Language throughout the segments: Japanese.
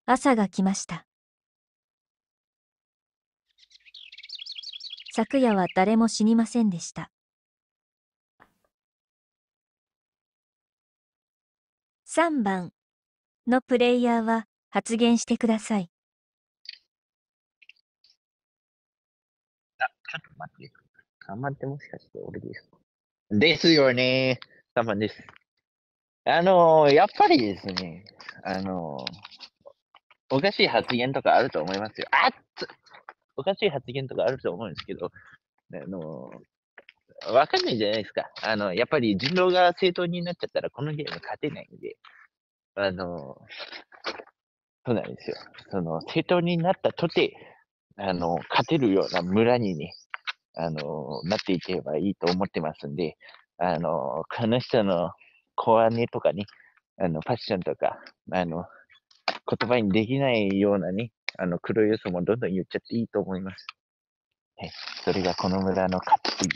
朝が来ました。昨夜は誰も死にませんでした。3番のプレイヤーは発言してください。 ちょっと待って。3番ってもしかして俺ですか？ですよね。3番です。やっぱりですね、おかしい発言とかあると思いますよ。おかしい発言とかあると思うんですけど、わかんないじゃないですか。やっぱり人狼が正当になっちゃったらこのゲーム勝てないんで、そうなんですよ。正当になったとて、勝てるような村にね、なっていけばいいと思ってますんで、この人のコアネとかね、ファッションとか、言葉にできないようなね、黒い要素もどんどん言っちゃっていいと思います。それがこの村のカップ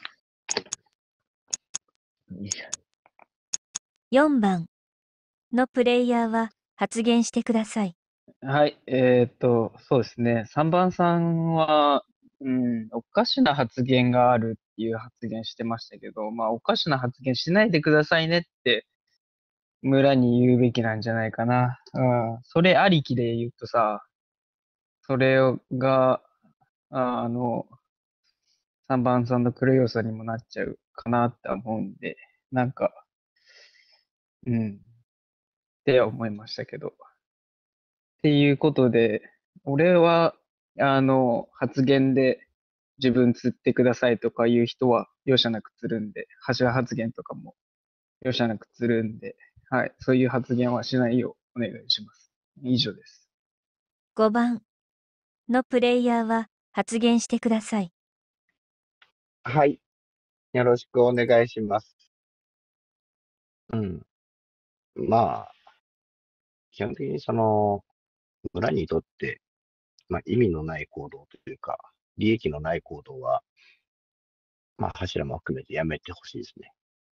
リーです。 4番のプレイヤーは発言してください。 はい、そうですね。3番さんは、おかしな発言があるっていう発言してましたけど、まあ、おかしな発言しないでくださいねって村に言うべきなんじゃないかな。それありきで言うとさ、それが、あの、3番さんの黒要素にもなっちゃうかなって思うんで、なんか、って思いましたけど。っていうことで、俺は、発言で自分釣ってくださいとかいう人は容赦なく釣るんで、柱発言とかも容赦なく釣るんで、はい、そういう発言はしないようお願いします。以上です。 5番のプレイヤーは発言してください。 はい。よろしくお願いします。まあ、基本的に村にとって、まあ、意味のない行動というか、利益のない行動は、まあ、柱も含めてやめてほしいですね。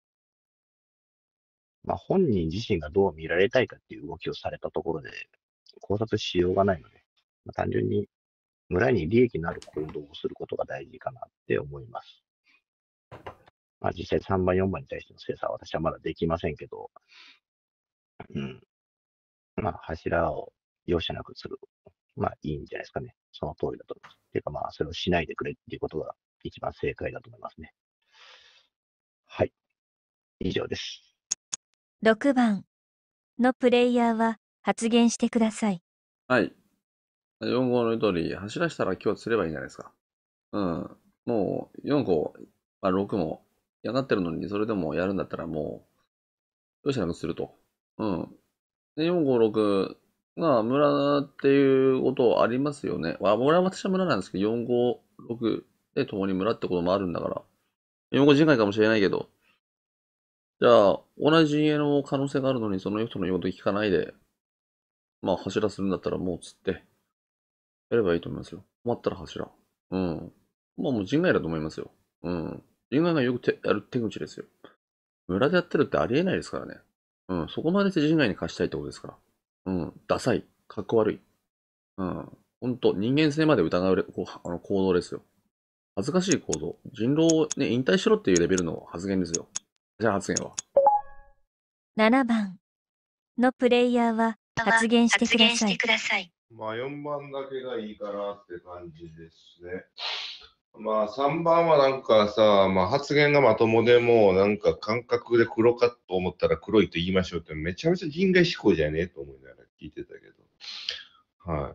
まあ、本人自身がどう見られたいかっていう動きをされたところで、考察しようがないので、まあ、単純に村に利益のある行動をすることが大事かなって思います。まあ、実際3番、4番に対しての精査は私はまだできませんけど、まあ、柱を容赦なくする。まあ、いいんじゃないですかね。その通りだと思います。ていうか、まあ、それをしないでくれっていうことが一番正解だと思いますね。はい。以上です。 6番のプレイヤーは発言してください。 はい。4号の言う通り、走らしたら今日釣ればいいんじゃないですか。もう4号、まあ、6も嫌がってるのに、それでもやるんだったらもう、どうしなくすると。で、4、5、6が村っていうことありますよね。私は村なんですけど、4、5、6で共に村ってこともあるんだから。4、5人外かもしれないけど、じゃあ、同じ家の可能性があるのに、その人の言うこと聞かないで、まあ、柱するんだったらもう釣って、やればいいと思いますよ。困ったら柱。まあもう人外だと思いますよ。人外がよくやる手口ですよ。村でやってるってありえないですからね。そこまでして人外に貸したいってことですから。ダサい。かっこ悪い。ほんと、人間性まで疑う行動ですよ。恥ずかしい行動。人狼をね、引退しろっていうレベルの発言ですよ。じゃあ発言は。 7番のプレイヤーは発言してください。 まあ4番だけがいいかなって感じですね。まあ3番はなんかさ、まあ発言がまともでもなんか感覚で黒かと思ったら黒いと言いましょうってめちゃめちゃ人外思考じゃねえと思いながら聞いてたけど。はい。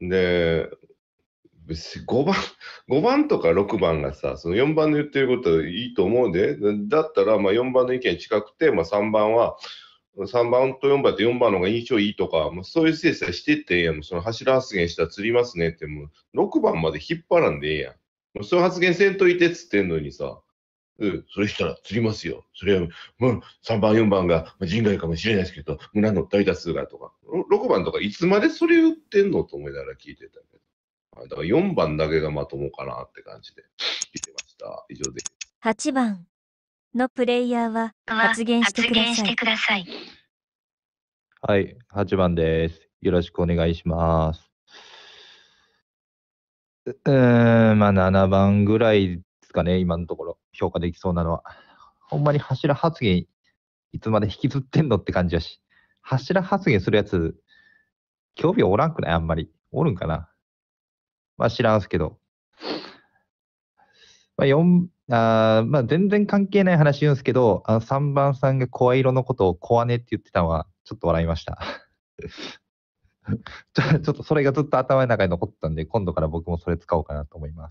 で、別に5番とか6番がさ、その4番の言ってることいいと思うで。だったらまあ4番の意見近くて、まあ3番は、3番と4番って4番の方が印象いいとか、もうそういう精査してってええやん。その柱発言したら釣りますねって、もう6番まで引っ張らんでええやん。もうそういう発言せんといてっつってんのにさ、それしたら釣りますよ。それはもう3番、4番が人外かもしれないですけど、村の大多数がとか、6番とかいつまでそれ言ってんのと思いながら聞いてたけど。だから4番だけがまともかなって感じで聞いてました。以上です。 8番のプレイヤーは発言してください。 はい、8番です。 よろしくお願いします。まあ7番ぐらいですかね、今のところ評価できそうなのは。ほんまに柱発言いつまで引きずってんのって感じやし、柱発言するやつ、興味おらんくないあんまり。おるんかなまあ知らんすけど。まあ、まあ、全然関係ない話言うんですけど、3番さんが声色のことをコアネって言ってたのは、ちょっと笑いました。ちょっとそれがずっと頭の中に残ってたんで、今度から僕もそれ使おうかなと思います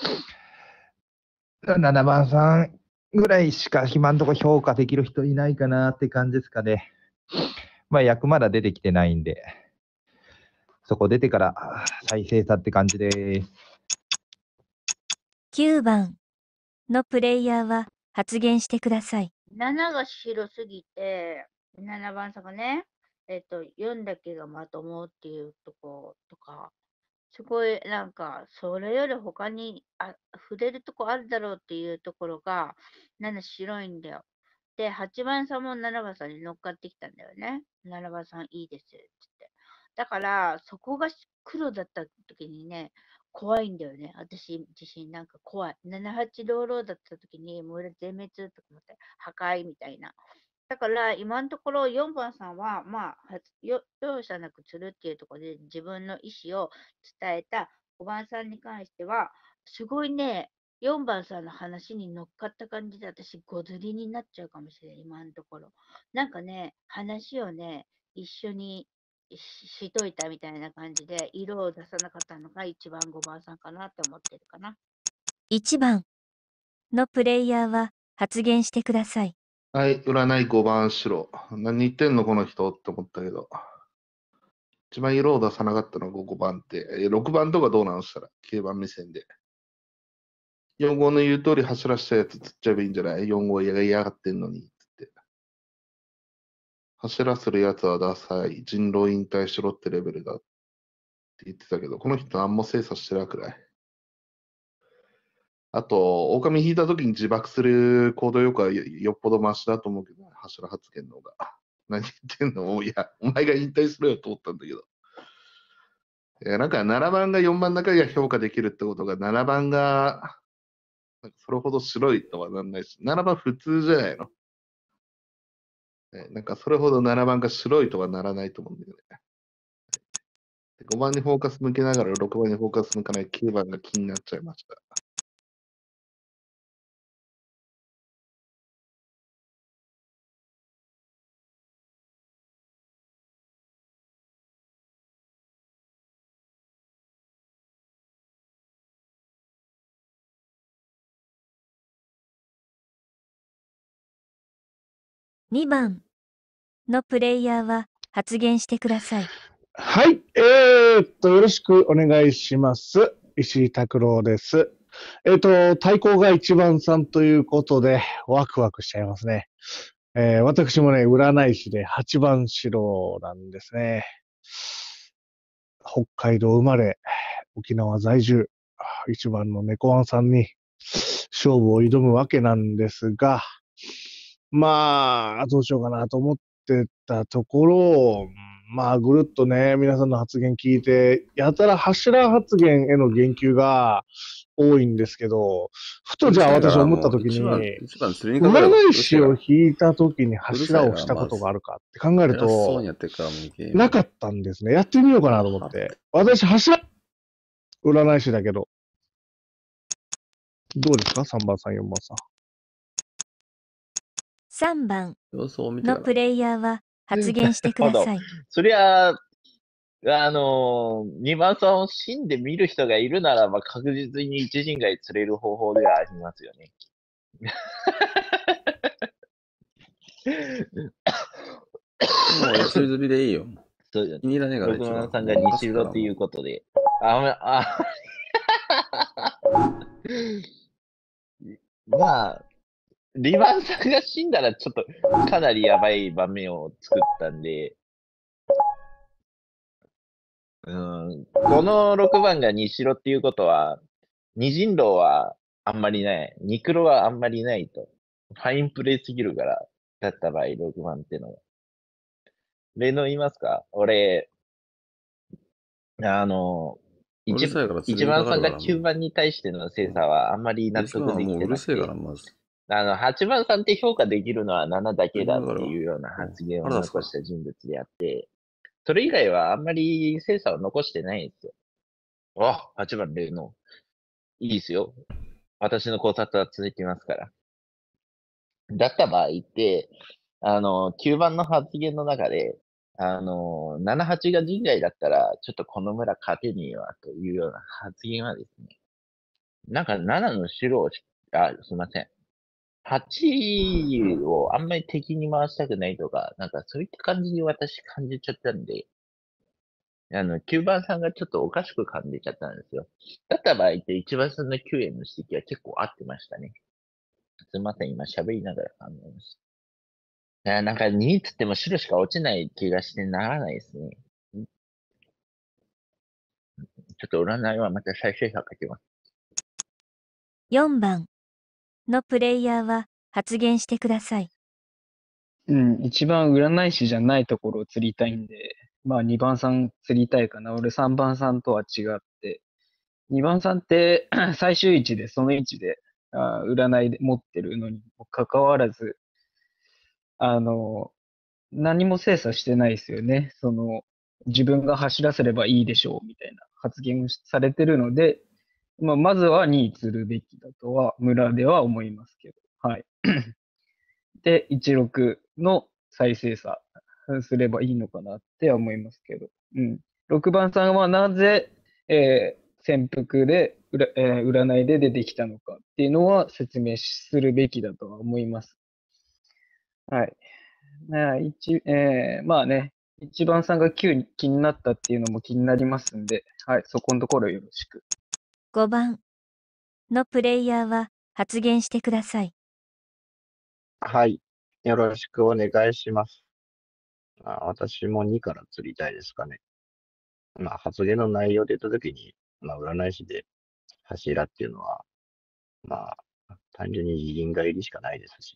。7番さんぐらいしか今のところ評価できる人いないかなって感じですかね。まあ、役まだ出てきてないんで、そこ出てから再生さって感じです。 9番のプレイヤーは発言してください。 7が白すぎて、7番さんがね、4だけがまともっていうとことか、すごいなんか、それより他に触れるとこあるだろうっていうところが、7白いんだよ。で、8番さんも7番さんに乗っかってきたんだよね。7番さんいいですって。だから、そこが黒だった時にね、怖いんだよね。私自身なんか怖い。78ローローだった時に、もう俺全滅とか思って、破壊みたいな。だから今のところ4番さんは、まあ、容赦なくするっていうところで自分の意思を伝えた5番さんに関しては、すごいね、4番さんの話に乗っかった感じで私、ごずりになっちゃうかもしれない、今のところ。なんかね、話をね、一緒にしといたみたいな感じで、色を出さなかったのが1番、5番さんかなって思ってるかな。 1番のプレイヤーは発言してください。 はい、占い5番白。何言ってんのこの人って思ったけど。一番色を出さなかったのが5番って。6番とかどうなんしたら ?9 番目線で。4号の言う通り走らしたやつ釣っちゃえばいいんじゃない ?4 号嫌がってんのに。つって。走らせるやつはダサい。人狼引退しろってレベルだって言ってたけど、この人何も精査してなくない。あと、狼引いた時に自爆する行動よくはよっぽどマシだと思うけど、柱発言の方が。何言ってんのいや、お前が引退するよと思ったんだけど。なんか7番が4番だけが評価できるってことが、7番がそれほど白いとはなんないし、7番普通じゃないの。なんかそれほど7番が白いとはならないと思うんだよね。5番にフォーカス向けながら6番にフォーカス向かない9番が気になっちゃいました。 2番のプレイヤーは発言してください。 はい。よろしくお願いします。石井拓郎です。対抗が1番さんということで、ワクワクしちゃいますね。私もね、占い師で8番白なんですね。北海道生まれ、沖縄在住、1番の猫ワンさんに勝負を挑むわけなんですが、まあ、どうしようかなと思ってたところ、まあ、ぐるっとね、皆さんの発言聞いて、やたら柱発言への言及が多いんですけど、ふとじゃあ私思った時に、占い師を引いた時に柱をしたことがあるかって考えると、なかったんですね。やってみようかなと思って。私、柱、占い師だけど。どうですか ?3 番さん、4番さん。 3番のプレイヤーは発言してください。 そりゃ、2番さんを死んで見る人がいるならば確実に一陣街釣れる方法ではありますよね。 もう一人釣りでいいよ。 そうじゃ気に入らねえから 6番さんが西色っていうことで。まあ、リバンさんが死んだらちょっとかなりやばい場面を作ったんで、この6番が西色っていうことは、二人狼はあんまりない。二黒はあんまりないと。ファインプレイすぎるから、だった場合、6番ってのは。例の言いますか俺、 あの、 うるさいから釣一りにか番さんがかるからも 9番に対しての精査はあんまりう。 納一番は得できもううるてなくて、 せえから、まず。 8番さんって評価できるのは7だけだって釣りにかかるわ。 いうようなうん。 発言を腹立つか残した人物であって、それ以外はあんまり精査を残してないんですよ。8番例の。いいですよ。私の考察は続きますから。だった場合って、9番の発言の中で、7、8が人外だったら、ちょっとこの村勝てねえわというような発言はですね、なんか7の白をすいません。8をあんまり敵に回したくないとか、なんかそういった感じに私感じちゃったんで、9番さんがちょっとおかしく感じちゃったんですよ。だった場合って1番さんの9への指摘は結構合ってましたね。すいません、今喋りながら考えました。なんか2つっても白しか落ちない気がしてならないですね。ちょっと占いはまた再生者かけます。 4番のプレイヤーは発言してください。 一番占い師じゃないところを釣りたいんで、まあ2番さん釣りたいかな。俺3番さんとは違って、2番さんって最終位置でその位置で占いで持ってるのにもかかわらず、あの、何も精査してないですよね。自分が走らせればいいでしょうみたいな発言をされてるので、まずは2位釣るべきだとは、村では思いますけど。はい。で、16の再生差すればいいのかなって思いますけど。6番さんはなぜ、潜伏で、占いで出てきたのかっていうのは説明するべきだとは思います。はい。まあね、1番さんが9に気になったっていうのも気になりますんで、はい、そこのところよろしく。 5番のプレイヤーは発言してください。 はい。よろしくお願いします。私も2から釣りたいですかね。発言の内容で言ったときに、占い師で柱っていうのは、単純に自陣が入りしかないですし、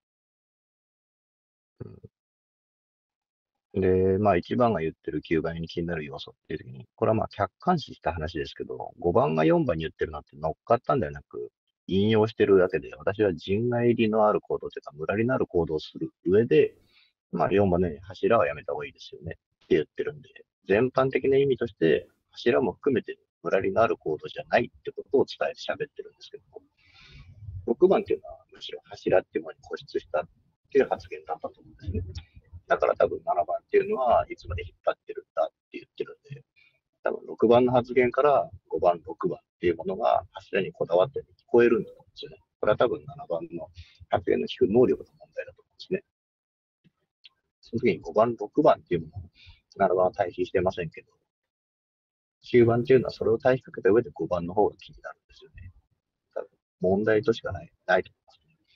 で、1番が言ってる9番に気になる要素っていうときに、これは客観視した話ですけど、5番が4番に言ってるのって乗っかったんではなく、引用してるだけで、私は陣外入りのある行動というか、無駄になる行動をする上で、4番のように柱はやめた方がいいですよねって言ってるんで、全般的な意味として、柱も含めて無駄になる行動じゃないってことを伝えて喋ってるんですけど、6番っていうのはむしろ柱っていうものに固執したっていう発言だったと思うんですね。だから多分7番っていうのはいつまで引っ張ってるんだって言ってるんで、多分6番の発言から5番、6番っていうものが柱にこだわって聞こえるんだと思うんですよね。これは多分7番の発言の聞く能力の問題だと思うんですね。その時に5番、6番っていうものを7番は対比してませんけど、9番っていうのはそれを対比かけた上で5番の方が気になるんですよね。多分問題としかないと思います。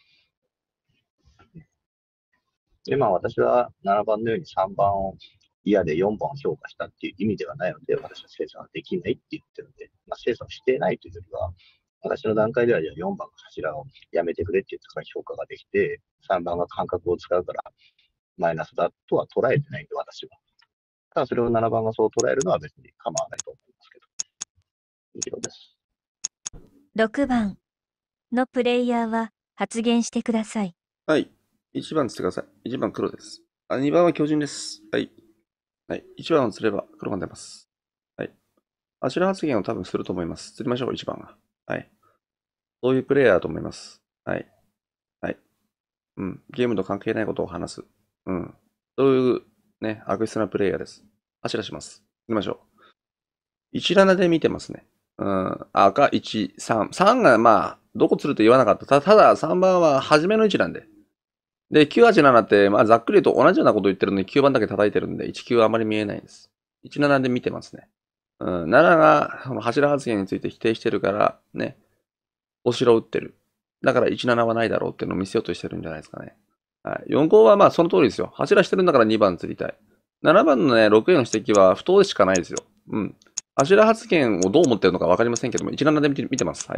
で、私は7番のように3番を嫌で4番を評価したっていう意味ではないので、私は精査はできないって言ってるので、精査をしていないというよりは、私の段階ではじゃあ4番の柱をやめてくれって言ってから評価ができて、3番が感覚を使うからマイナスだとは捉えてないんで、私は。ただそれを7番がそう捉えるのは別に構わないと思いますけど。以上です。 6番のプレイヤーは発言してください。 はい。1番釣ってください。1番黒です。2番は巨人です。はい。はい。1番を釣れば黒が出ます。はい。柱発言を多分すると思います。釣りましょう、1番が。はい。そういうプレイヤーだと思います。はい。はい。ゲームと関係ないことを話す。そういうね、悪質なプレイヤーです。柱します。行きましょう。17で見てますね。赤1、3。3がどこ釣ると言わなかった。ただ3番は初めの位置なんで。で、9、8、7って、ざっくり言うと同じようなこと言ってるのに9番だけ叩いてるんで、1、9はあまり見えないです。17で見てますね。7が柱発言について否定してるから、ね、お城を打ってる。だから17はないだろうっていうのを見せようとしてるんじゃないですかね。はい。4号はその通りですよ。柱してるんだから2番釣りたい。7番のね、6への指摘は不当でしかないですよ。柱発言をどう思ってるのか分かりませんけども、17で見てます。はい。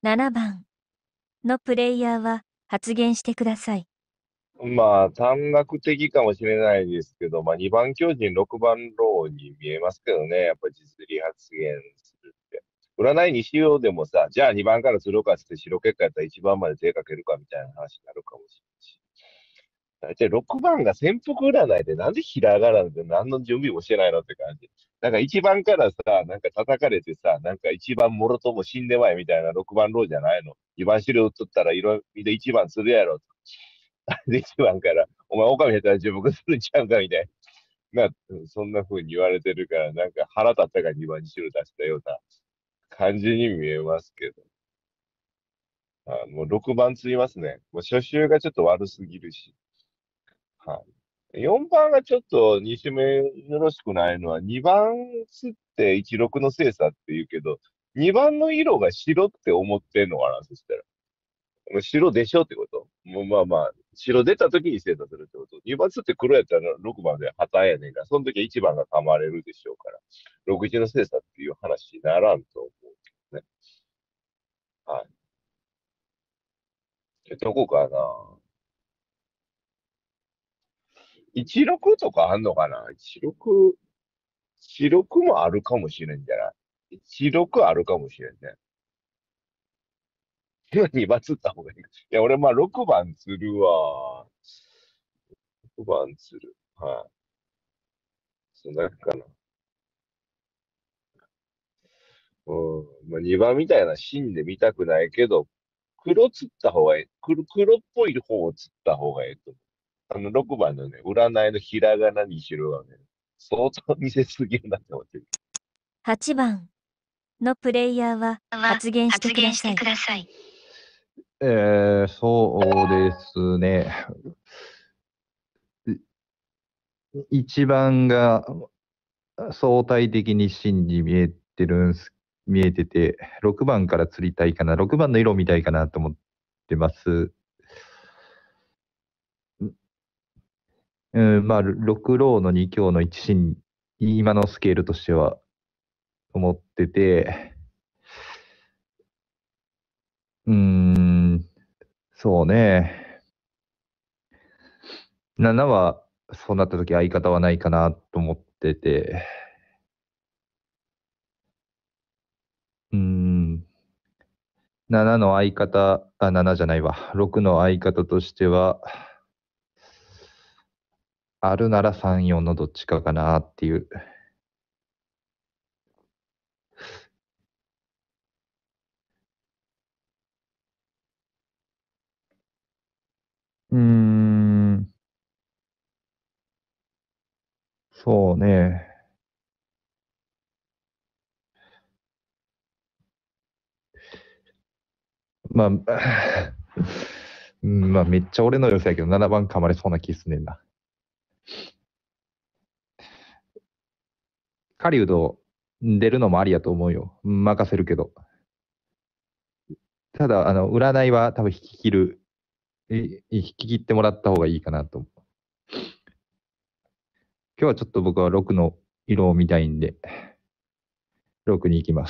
7番のプレイヤーは発言してください。 まあ、短絡的かもしれないですけど、まあ、2番巨人、6番ローに見えますけどね。やっぱり実利発言するって。占いにしようでもさ、じゃあ2番からするかっつって白結果やったら1番まで手かけるかみたいな話になるかもしれないし。大体6番が潜伏占いでなんでひらがなで何の準備もしてないのって感じ。なんか1番からさ、なんか叩かれてさ、なんか1番もろとも死んでまいみたいな6番ローじゃないの。2番資料打っとったら色味で1番するやろ。で、1番から、お前、狼やったら自分するんちゃうかみたいな。そんな風に言われてるから、なんか腹立ったから2番に白出したような感じに見えますけど。もう6番ついますね。もう初週がちょっと悪すぎるし。はい。4番がちょっと2週目よろしくないのは、2番つって16の精査って言うけど、2番の色が白って思ってんのかな、そしたら。もう白でしょってこともうまあまあ、白出た時に精査するってこと。2番つって黒やったら6番で旗やねんから、その時は1番が噛まれるでしょうから、61の精査っていう話にならんと思うけどね。はい。どこかな。16とかあんのかな？ 16、16もあるかもしれんじゃない？ 16 あるかもしれんね。今2番釣った方がいい。いや、俺まあ6番釣るわ。6番釣る。はい。そんな感じかな。うん。まあ2番みたいなシーンで見たくないけど、黒釣った方がいい。黒っぽい方を釣った方がいいと思う。6番のね、占いのひらがなにしろがね、相当見せすぎるなって思ってる。 8番のプレイヤーは発言してください。 そうですね。1番が相対的に真に見えてて、6番から釣りたいかな、6番の色を見たいかなと思ってます。まあ、6ローの2強の1真、今のスケールとしては思ってて、そうね。7は、そうなった時相方はないかなと思ってて、7の相方、7じゃないわ。6の相方としては、あるなら3、4のどっちかかなっていう。そうね。まあ、まあ、めっちゃ俺の予想やけど、7番噛まれそうな気すんねんな。狩人出るのもありやと思うよ。任せるけど。ただ、占いは多分引き切ってもらった方がいいかなと思う。今日はちょっと僕は6の色を見たいんで、6に行きます。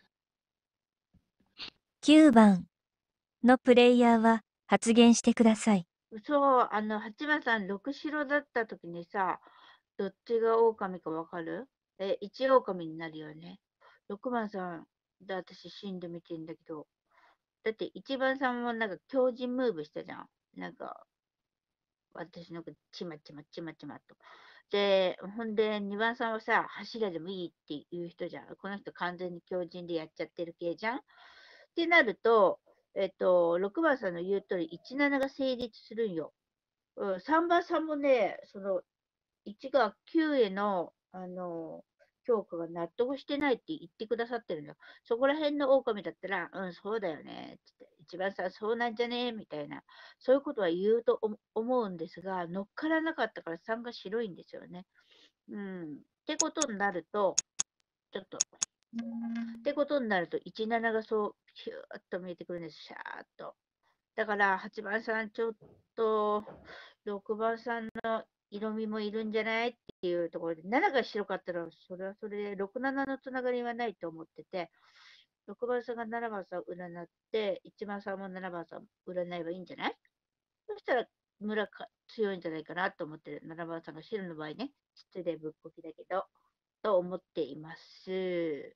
9番のプレイヤーは発言してください。 そう、8番さん、6白だった時にさ、どっちが狼かわかる？1狼になるよね。6番さんで私死んでみてんだけど、だって1番さんもなんか強靭ムーブしたじゃん。なんか、私のちまちまちまちまと。で、ほんで、2番さんはさ、柱でもいいっていう人じゃん。この人完全に強靭でやっちゃってる系じゃん。ってなると、6番さんの言う通り、17が成立するんよ。3番さんもね、その1が9への、評価が納得してないって言ってくださってるのよ。そこら辺の狼だったら、そうだよね。って一番さ、そうなんじゃねみたいな、そういうことは言うと思うんですが、乗っからなかったから3が白いんですよね。ってことになると、ちょっと、ってことになると、17がそう、ヒューッと見えてくるんです、シャーッと。だから、8番さん、ちょっと、6番さんの色味もいるんじゃないっていうところで、7が白かったら、それはそれで、6、7のつながりはないと思ってて、 6番さんが7番さんを占って、1番さんも7番さんを占えばいいんじゃない？そしたら村か強いんじゃないかなと思ってる。7番さんが白の場合ね、失礼ぶっこきだけど、と思っています。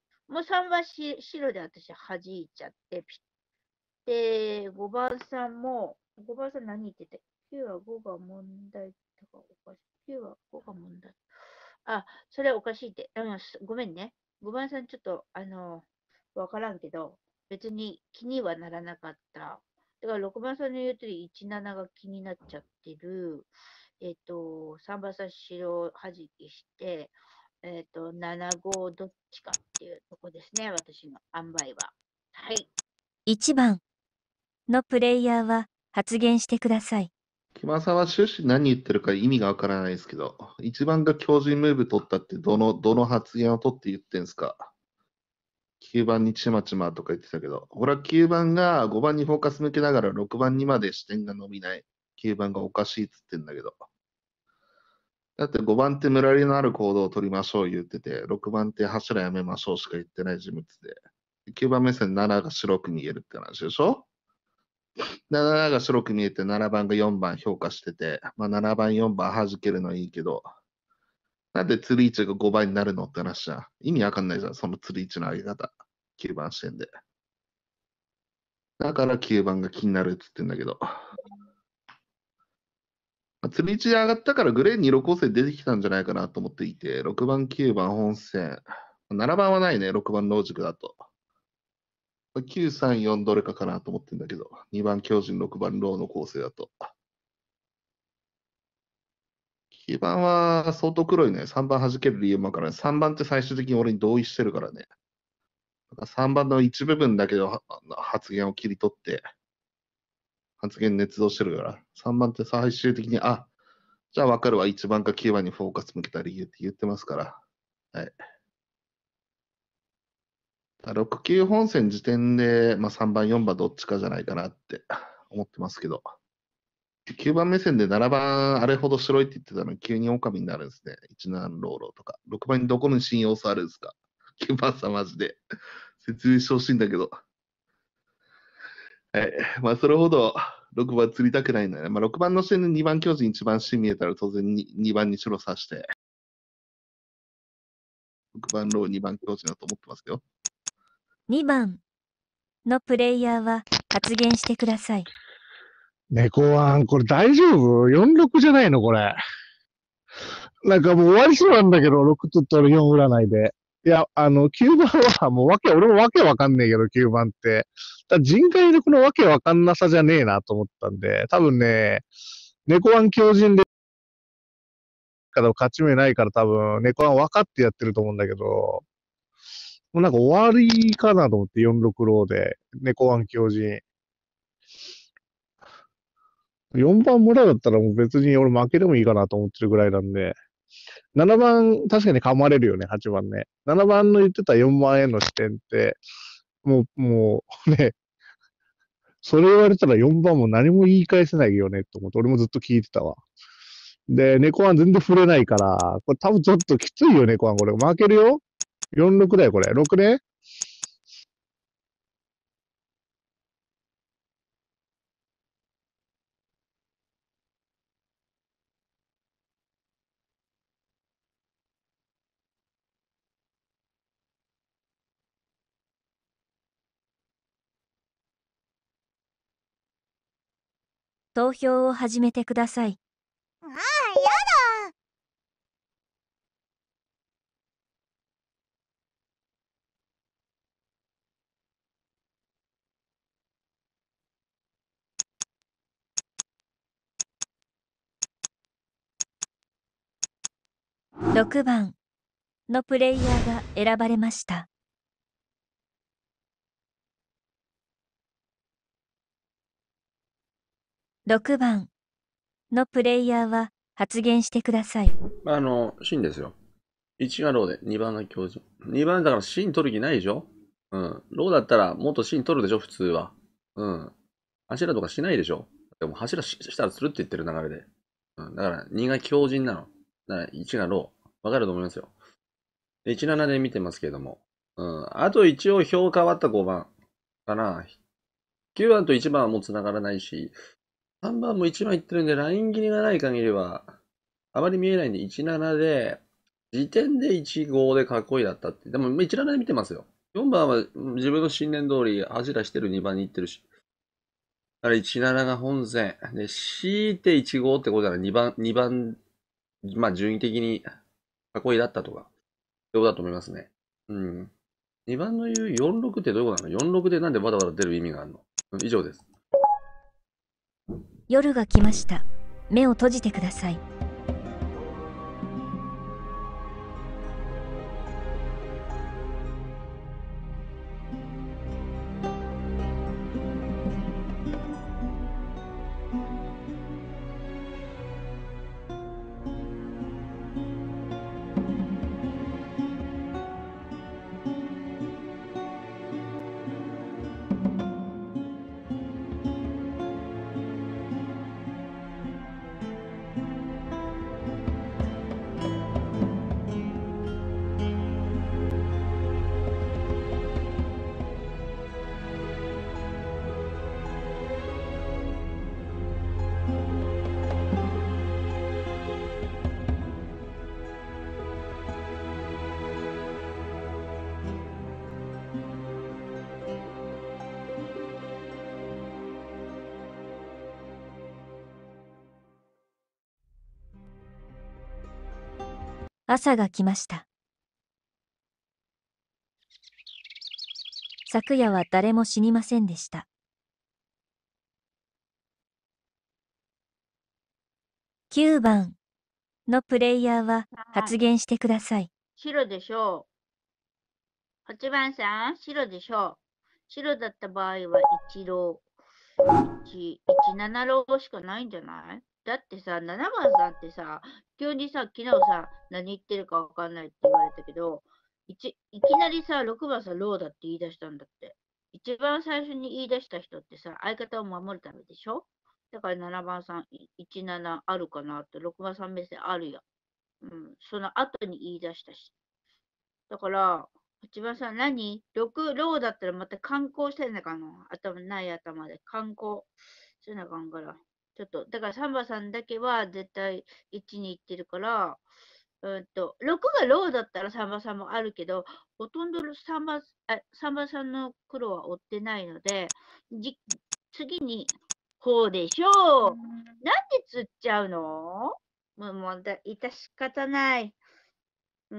もう3番白で私弾いちゃって、で、5番さんも、5番さん何言ってて ?9 は5が問題とかおかしい。9は5が問題。あ、それおかしいって。ごめんね。5番さんちょっと、わからんけど、別に気にはならなかった。だから6番さんの言うとり17が気になっちゃってる。3番さん白弾きして、7、5どっちかっていうとこですね。私の塩梅は。はい。 1番のプレイヤーは発言してください。 木間さんは終始何言ってるか意味がわからないですけど、1番が強靭ムーブ取ったってどの発言を取って言ってんすか？ 9 番にちまちまとか言ってたけど、俺は9番が5番にフォーカス向けながら6番にまで視点が伸びない。9番がおかしいっつってんだけど。だって5番ってムラリのある行動を取りましょう言ってて、6番って柱やめましょうしか言ってない人物で。9番目線7が白く見えるって話でしょ？ 7が白く見えて7番が4番評価してて、まあ、7番4番弾けるのはいいけど、なんで釣り位置が5番になるのって話じゃん。意味わかんないじゃん、その釣り位置の上げ方。9番視点で。だから9番が気になるって言ってんだけど。まあ、釣り位置上がったからグレー2、6構成出てきたんじゃないかなと思っていて、6番、9番本線。7番はないね、6番ロージックだと。9、3、4どれかかなと思ってんだけど、2番強靭、6番ローの構成だと。9番は相当黒いね。3番弾ける理由もわからない。3番って最終的に俺に同意してるからね。3番の一部分だけど発言を切り取って、発言捏造してるから。3番って最終的に、あ、じゃあわかるわ。1番か9番にフォーカス向けた理由って言ってますから。はい。6、9本線時点で、まあ、3番、4番どっちかじゃないかなって思ってますけど。9番目線で7番あれほど白いって言ってたのに急に狼になるんですね。17ローローとか。6番にどこに信用差あるんですか？ 9 番さんマジで。説明してほしいんだけど。はい。まあそれほど6番釣りたくないんだね。まあ6番の視点で2番強靭1番芯見えたら当然に2番に白さして。6番ロー2番強靭だと思ってますよ。 2番のプレイヤーは発言してください。 猫ワン、これ大丈夫？ 46 じゃないのこれ。なんかもう終わりそうなんだけど、6取ったら4占いで。いや、9番はもう俺もわけわかんねえけど、9番って。人海のこのわけわかんなさじゃねえなと思ったんで、多分ね、猫ワン強靭で、勝ち目ないから多分、猫ワン分かってやってると思うんだけど、もうなんか終わりかなと思って、46ローで、猫ワン強靭。4番村だったらもう別に俺負けでもいいかなと思ってるぐらいなんで、7番確かに噛まれるよね、8番ね。7番の言ってた4番への視点って、もうね、それ言われたら4番も何も言い返せないよねと思って、俺もずっと聞いてたわ。で、猫ワン全然触れないから、これ多分ちょっときついよ、猫ワンこれ。負けるよ ?46 だよ、これ。6ね。 投票を始めてください。 ああ、やだ。 6番のプレイヤーが選ばれました。6番のプレイヤーは発言してください。 芯ですよ。1がローで、2番が強靭。2番だから芯取る気ないでしょ？うん。ローだったらもっと芯取るでしょ、普通は。うん。柱とかしないでしょ？でも柱したらするって言ってる流れで。うん。だから2が強靭なの。だから1がロー。わかると思いますよ。で、17で見てますけれども。 うん。あと一応票変わった5番かな。9番と1番はもう繋がらないし、3番も1番いってるんで、ライン切りがない限りは、あまり見えないんで、17で、時点で15で囲いだったって。でも、17で見てますよ。4番は自分の信念通り、柱してる2番に行ってるし。だから17が本線。で、強いて15ってことなら2番、まあ順位的に囲いだったとか、そういうことだと思いますね。うん。2番の言う46ってどういうことなの？ 46 でなんでわざわざ出る意味があるの？以上です。 夜が来ました。目を閉じてください。朝が来ました。昨夜は誰も死にませんでした。9番のプレイヤーは発言してください。 白でしょう。8番さん、白でしょう。白だった場合は1ロー、17ローしかないんじゃない？だってさ、7番さんってさ、急にさ、昨日さ、何言ってるかわかんないって言われたけど、いきなりさ、6番さんローだって言い出したんだって。一番最初に言い出した人ってさ、相方を守るためでしょ？だから7番さん、17あるかなって、6番さん目線あるよ。うん、その後に言い出したし。だから、8番さん、6ローだったらまた観光してんのかな？ない頭で観光せなあかんから。ちょっと、だから3番さんだけは絶対1に行ってるから、6がローだったら3番さんもあるけど、ほとんど3番さんの黒は追ってないので、次に、こうでしょう。なんで釣っちゃうの？もう、致し方ない。うん。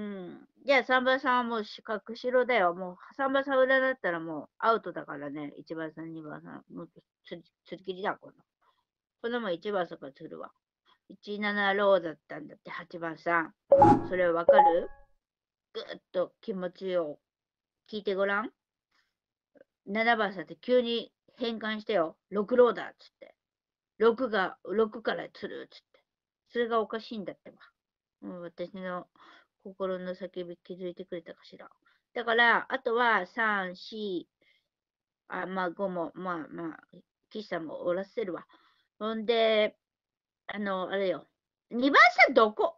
じゃあ3番さんはもう角白だよ。もう3番さん裏だったらもうアウトだからね。1番さん、2番さん。もう釣り切りだ、このも1番さんから釣るわ。17ローだったんだって、8番さん。それわかる？ぐっと気持ちを聞いてごらん。7番さんって急に変換してよ。6ローだっつって。6から釣るっつって。それがおかしいんだってば。私の心の叫び気づいてくれたかしら。だから、あとは3、4、まあ5も、まあ、岸さんもおらせるわ。ほんで、あれよ。2番さんどこ？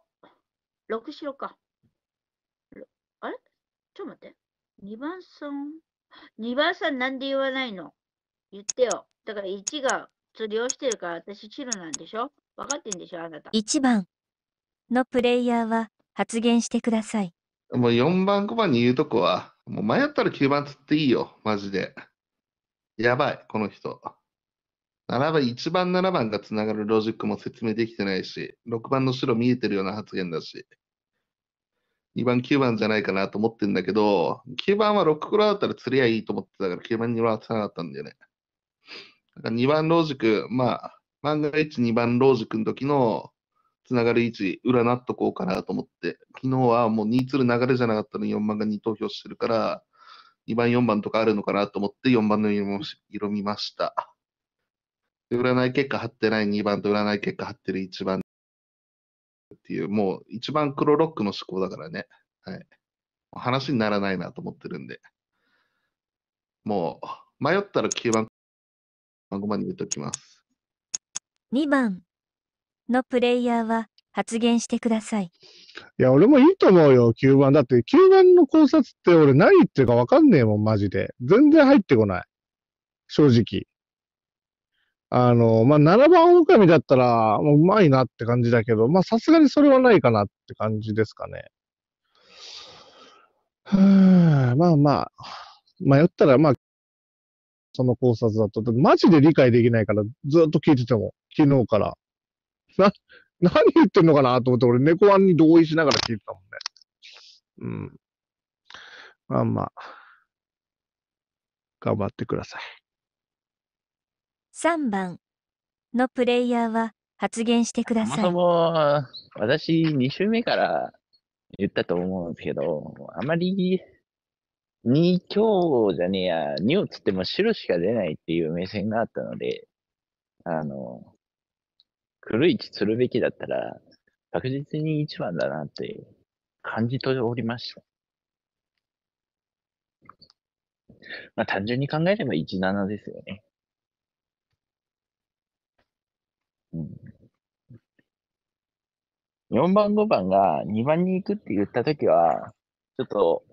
6 しろか。あれ？ちょっと待って。2番さんなんで言わないの？言ってよ。だから1が釣りをしてるから私白なんでしょ？分かってんでしょあなた。 1番のプレイヤーは発言してください。 もう4番、5番に言うとこは、もう迷ったら9番釣っていいよ、マジで。やばい、この人。1番、7番がつながるロジックも説明できてないし、6番の白見えてるような発言だし、2番、9番じゃないかなと思ってんだけど、9番は6黒だったら釣りゃいいと思ってたから、9番にはつながったんだよね。だから2番ロージック、万が一2番ロージックの時のつながる位置、占っとこうかなと思って、昨日はもう2釣る流れじゃなかったのに4番が2投票してるから、2番、4番とかあるのかなと思って4番の色見ました。で占い結果貼ってない2番と占い結果貼ってる1番っていう、もう一番黒ロックの思考だからね。はい。話にならないなと思ってるんで。もう、迷ったら9番、5番に入れときます。 2番のプレイヤーは発言してください。 いや、俺もいいと思うよ、9番。だって、9番の考察って俺何言ってるか分かんねえもん、マジで。全然入ってこない。正直。まあ、7番狼だったら、もううまいなって感じだけど、まあ、さすがにそれはないかなって感じですかね。まあまあ、迷ったら、まあ、その考察だと、マジで理解できないから、ずっと聞いてても、昨日から。何言ってんのかなと思って、俺、猫ワンに同意しながら聞いてたもんね。うん。まあまあ、頑張ってください。 3番のプレイヤーは発言してください。 そもそも、私、2週目から言ったと思うんですけど、あまり、2強じゃねえや、2をつっても白しか出ないっていう目線があったので、黒い位置するべきだったら、確実に1番だなって感じ取っておりました。まあ単純に考えれば17ですよね。うん、4番、5番が2番に行くって言ったときは、ちょっと、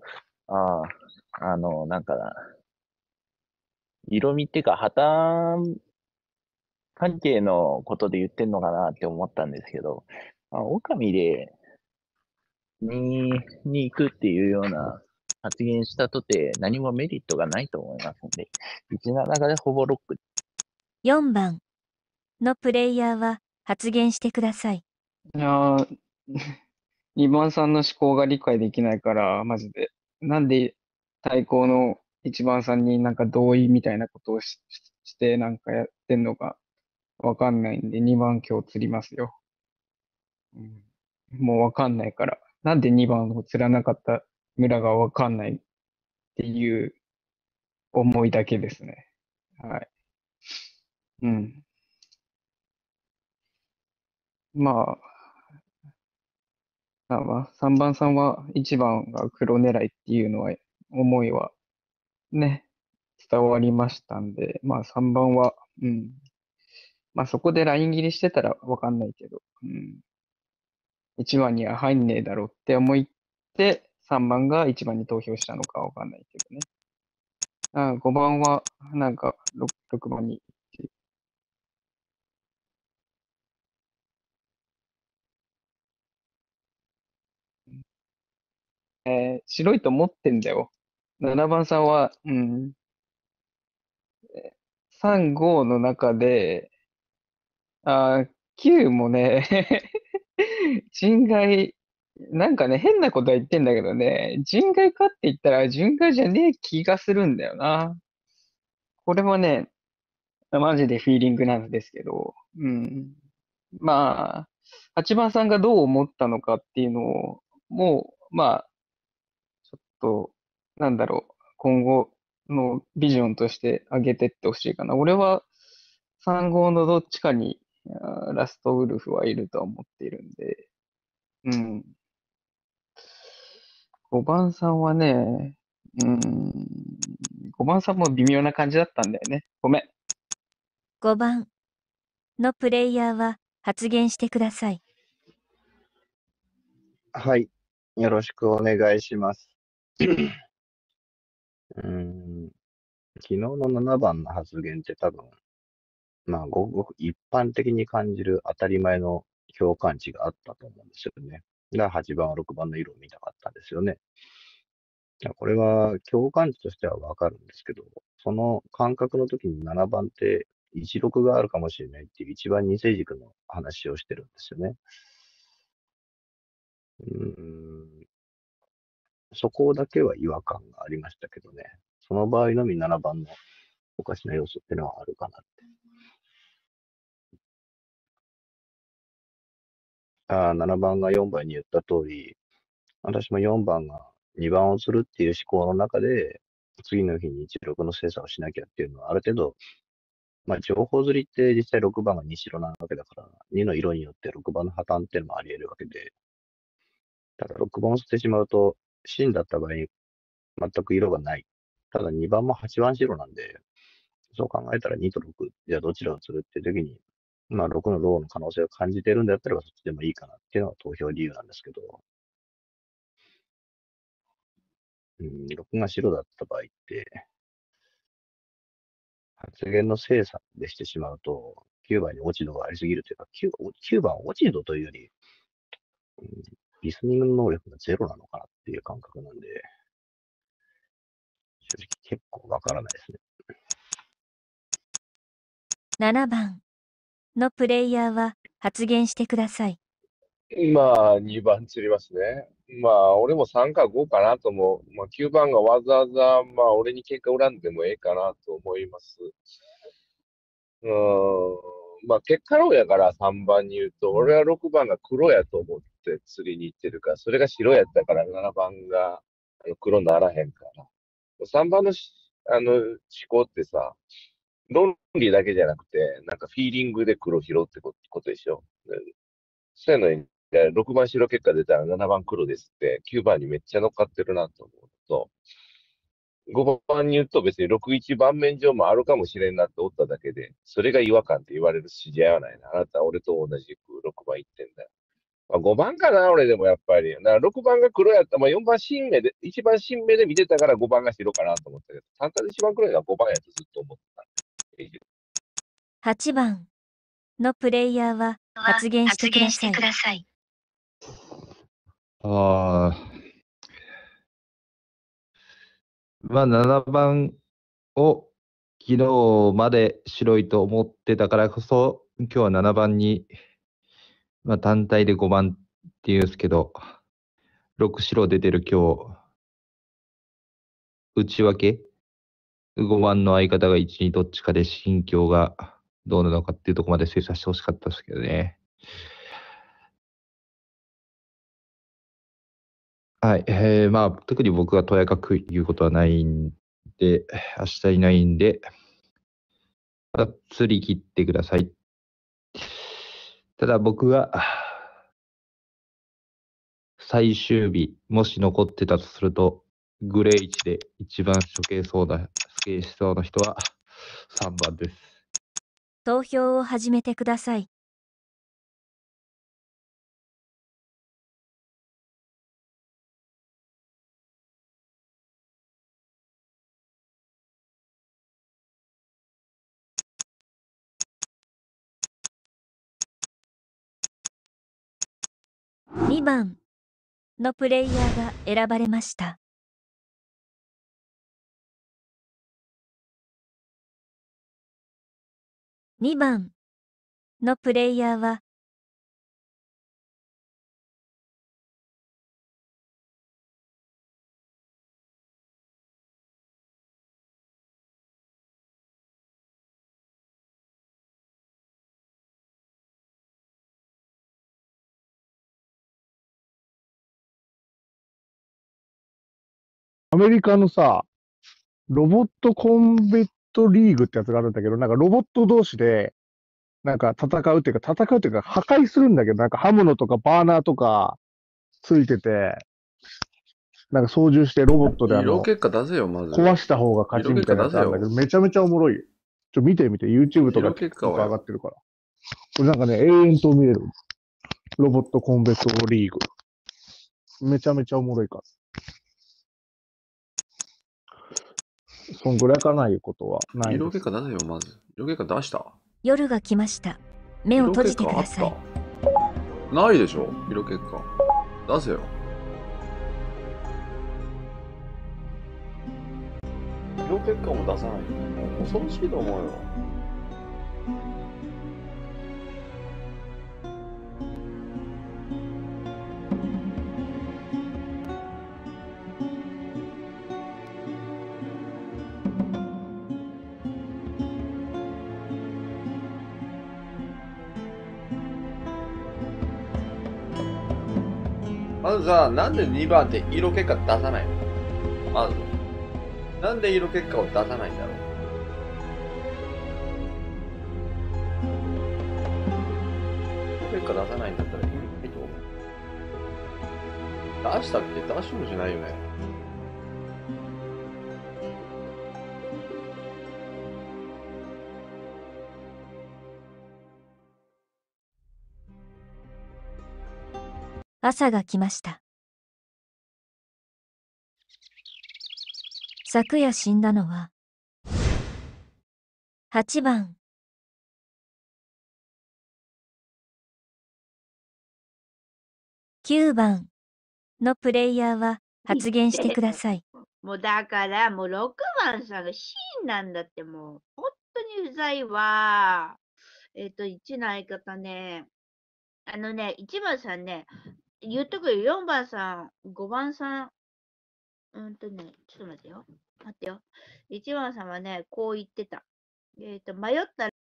なんかな、色味っていうか、破綻関係のことで言ってんのかなって思ったんですけど、狼で2に行くっていうような発言したとて何もメリットがないと思いますので、17でほぼロック。 4番のプレイヤーは発言してください。 いやー、2番さんの思考が理解できないから、マジで。なんで対抗の1番さんになんか同意みたいなことをしてなんかやってんのかわかんないんで、2番今日釣りますよ。もうわかんないから。なんで2番を釣らなかった村がわかんないっていう思いだけですね。はい。うん。まあ、3番さんは1番が黒狙いっていうのは、思いはね、伝わりましたんで、まあ3番は、まあそこでライン切りしてたらわかんないけど、1番には入んねえだろうって思って、3番が1番に投票したのかわかんないけどね。5番は、なんか6番に。白いと思ってんだよ。7番さんは、3、5の中で、9もね、人外、なんかね、変なことは言ってんだけどね、人外かって言ったら人外じゃねえ気がするんだよな。これはね、マジでフィーリングなんですけど、まあ、8番さんがどう思ったのかっていうのを、もう、まあ、ちょっと、なんだろう、今後のビジョンとして上げてってほしいかな。俺は3号のどっちかにラストウルフはいるとは思っているんで、5番さんはね、5番さんも微妙な感じだったんだよね。ごめん。 5番のプレイヤーは発言してください。 はい。よろしくお願いします。昨日の7番の発言って多分、まあ、ごくごく一般的に感じる当たり前の共感値があったと思うんですよね。が8番は6番の色を見たかったんですよね。これは共感値としてはわかるんですけど、その感覚の時に7番って16があるかもしれないっていう一番二世軸の話をしてるんですよね。そこだけは違和感がありましたけどね。その場合のみ7番のおかしな要素っていうのはあるかなって。7番が4番に言った通り、私も4番が2番をするっていう思考の中で、次の日に16の精査をしなきゃっていうのはある程度、まあ情報釣りって実際6番が2白なわけだから、2の色によって6番の破綻っていうのもあり得るわけで、ただ6番を捨ててしまうと、真だった場合に全く色がない。ただ2番も8番白なんで、そう考えたら2と6、じゃあどちらを釣るっていう時に、 まあ、6のローの可能性を感じてるんだったらそっちでもいいかなっていうのが投票理由なんですけど、6が白だった場合って、発言の精査でしてしまうと、9番に落ち度がありすぎるというか、9番落ち度というより、リスニングの能力がゼロなのかなっていう感覚なんで、正直結構わからないですね。 7番のプレイヤーは発言してください。 まあ、2番釣りますね。まあ、俺も3か5かなと思う。まあ、9番がわざわざ、まあ、俺に結果恨んでもええかなと思います。まあ、結果論やから3番に言うと、俺は6番が黒やと思って釣りに行ってるから、それが白やったから7番が黒にならへんから。3番の思考ってさ、論理だけじゃなくて、なんかフィーリングで黒拾ってことでしょ。そういうのに、6番白結果出たら7番黒ですって、9番にめっちゃ乗っかってるなと思うと、5番に言うと別に6、1番面上もあるかもしれんなっておっただけで、それが違和感って言われる筋合いはないな。あなたは俺と同じく6番言ってんだよ。まあ、5番かな、俺でもやっぱり。だから6番が黒やった。まあ、4番新目で、一番新目で見てたから5番が白かなと思ったけど、単単で一番黒いのは5番やとずっと思ってた。 8番のプレイヤーは発言してください。 ああ、まあ7番を昨日まで白いと思ってたからこそ、今日は7番に、まあ単体で5番っていうんですけど、6白出てる今日、内訳、5番の相方が1、2どっちかで心境がどうなのかっていうところまで精査してほしかったですけどね。はい。まあ、特に僕がとやかく言うことはないんで、明日いないんで、また釣り切ってください。ただ僕が、最終日、もし残ってたとすると、グレー1で一番処刑しそうな人は3番です。 投票を始めてください。2番のプレイヤーが選ばれました。2番のプレイヤーはアメリカのさ、ロボットコンベットリーグってやつがあるんだけど、なんかロボット同士で、なんか戦うっていうか、破壊するんだけど、なんか刃物とかバーナーとかついてて、なんか操縦してロボットで色結果出せよ、まず。 壊した方が勝ちみたいなやつあるんだけど、めちゃめちゃおもろいよ。見てみて、YouTube とか色結果は上がってるから。これなんかね、永遠と見れる。ロボットコンベットリーグ。めちゃめちゃおもろいから。そんぐらいかないことはない。 色結果出せよ、まず。色結果出した。 夜が来ました。目を閉じてください。 ないでしょ、色結果。出せよ。色結果も出さない。もう恐ろしいと思うよ。まずさ、なんで2番って色結果出さないの？まず。なんで色結果を出さないんだろう？色結果出さないんだったら意味ないと思う。出したっけ？出しもしないよね。 朝が来ました。昨夜死んだのは、8番。9番のプレイヤーは発言してください。 もうだから、もう6番さんがシーンなんだって、もう、本当にうざいわ。1の相方ね、1番さんね、言っとくよ、4番さん、5番さん、ちょっと待ってよ。待ってよ。1番さんはね、こう言ってた。迷ったら、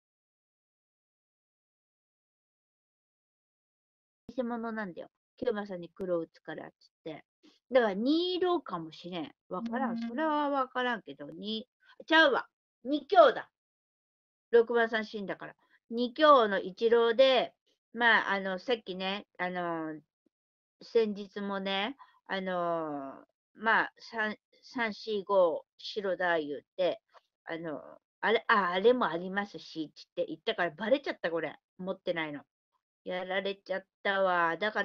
偽物なんだよ。9番さんに黒打つからっつって。だから2色かもしれん。わからん。それはわからんけど、ちゃうわ。2強だ。6番さん死んだから。2強の一郎で、まあ、さっきね、先日もね、まあ、3、4、5、白だ言って、あれもありますし、つって言ったからバレちゃった、これ。持ってないの。やられちゃったわ。だから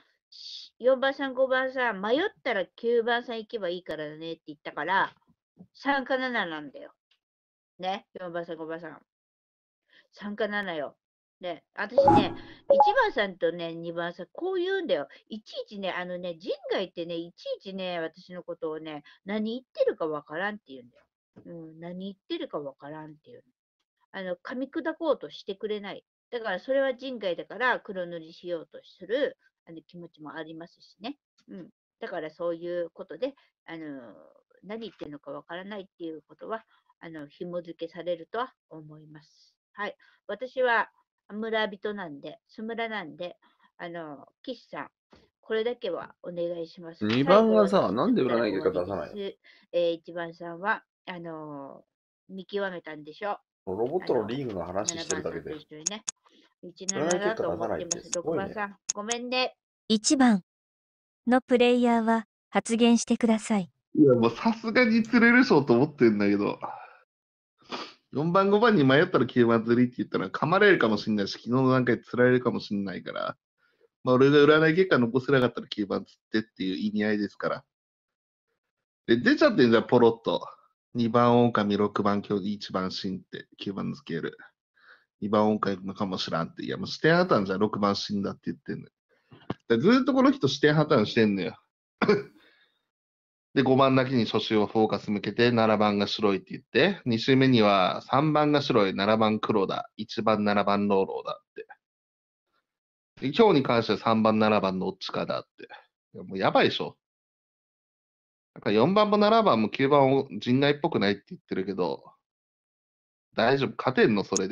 、4番さん、5番さん、迷ったら9番さん行けばいいからねって言ったから、3か7なんだよ。ね、4番さん、5番さん。3か7よ。ね、私ね、1番さんとね、2番さん、こう言うんだよ。いちいちね、人外ってね、いちいちね、私のことをね、何言ってるかわからんって言うんだよ。何言ってるかわからんっていう。噛み砕こうとしてくれない。だから、それは人外だから黒塗りしようとする気持ちもありますしね。だから、そういうことで、何言ってるのかわからないっていうことは、紐付けされるとは思います。はい。私は村人なんで、スムラなんで、岸さん、これだけはお願いします。 2 最後番がさ、 私なんで釣ったら占い結果終わ出さないの？ りです。1番さんは、見極めたんでしょう。 ロボットのリーグの話し 7 てる番さんとだけで。 一緒にね。 占 17 い結果出だと思さないってってます。6 すごいね。 番さん、ごめんね。 1番のプレイヤーは発言してください。 いや、もうさすがに釣れるしょと思ってんだけど、4番、5番に迷ったら9番釣りって言ったら噛まれるかもしれないし、昨日の段階で釣られるかもしれないから、まあ、俺が占い結果残せなかったら9番釣ってっていう意味合いですから。で、出ちゃってんじゃん、ポロッと。2番狼、6番今日1番死んって9番付ける。2番狼かもしらんって。いや、もう視点破綻じゃん、6番死んだって言ってんのよ。だからずっとこの人視点破綻してんのよ。で、5番だけに初週をフォーカス向けて、7番が白いって言って、2週目には3番が白い、7番黒だ、1番7番ローローだって。で今日に関しては3番7番どっちかだって。いやもうやばいでしょ。なんか4番も7番も9番も陣内っぽくないって言ってるけど、大丈夫、勝てんのそれで。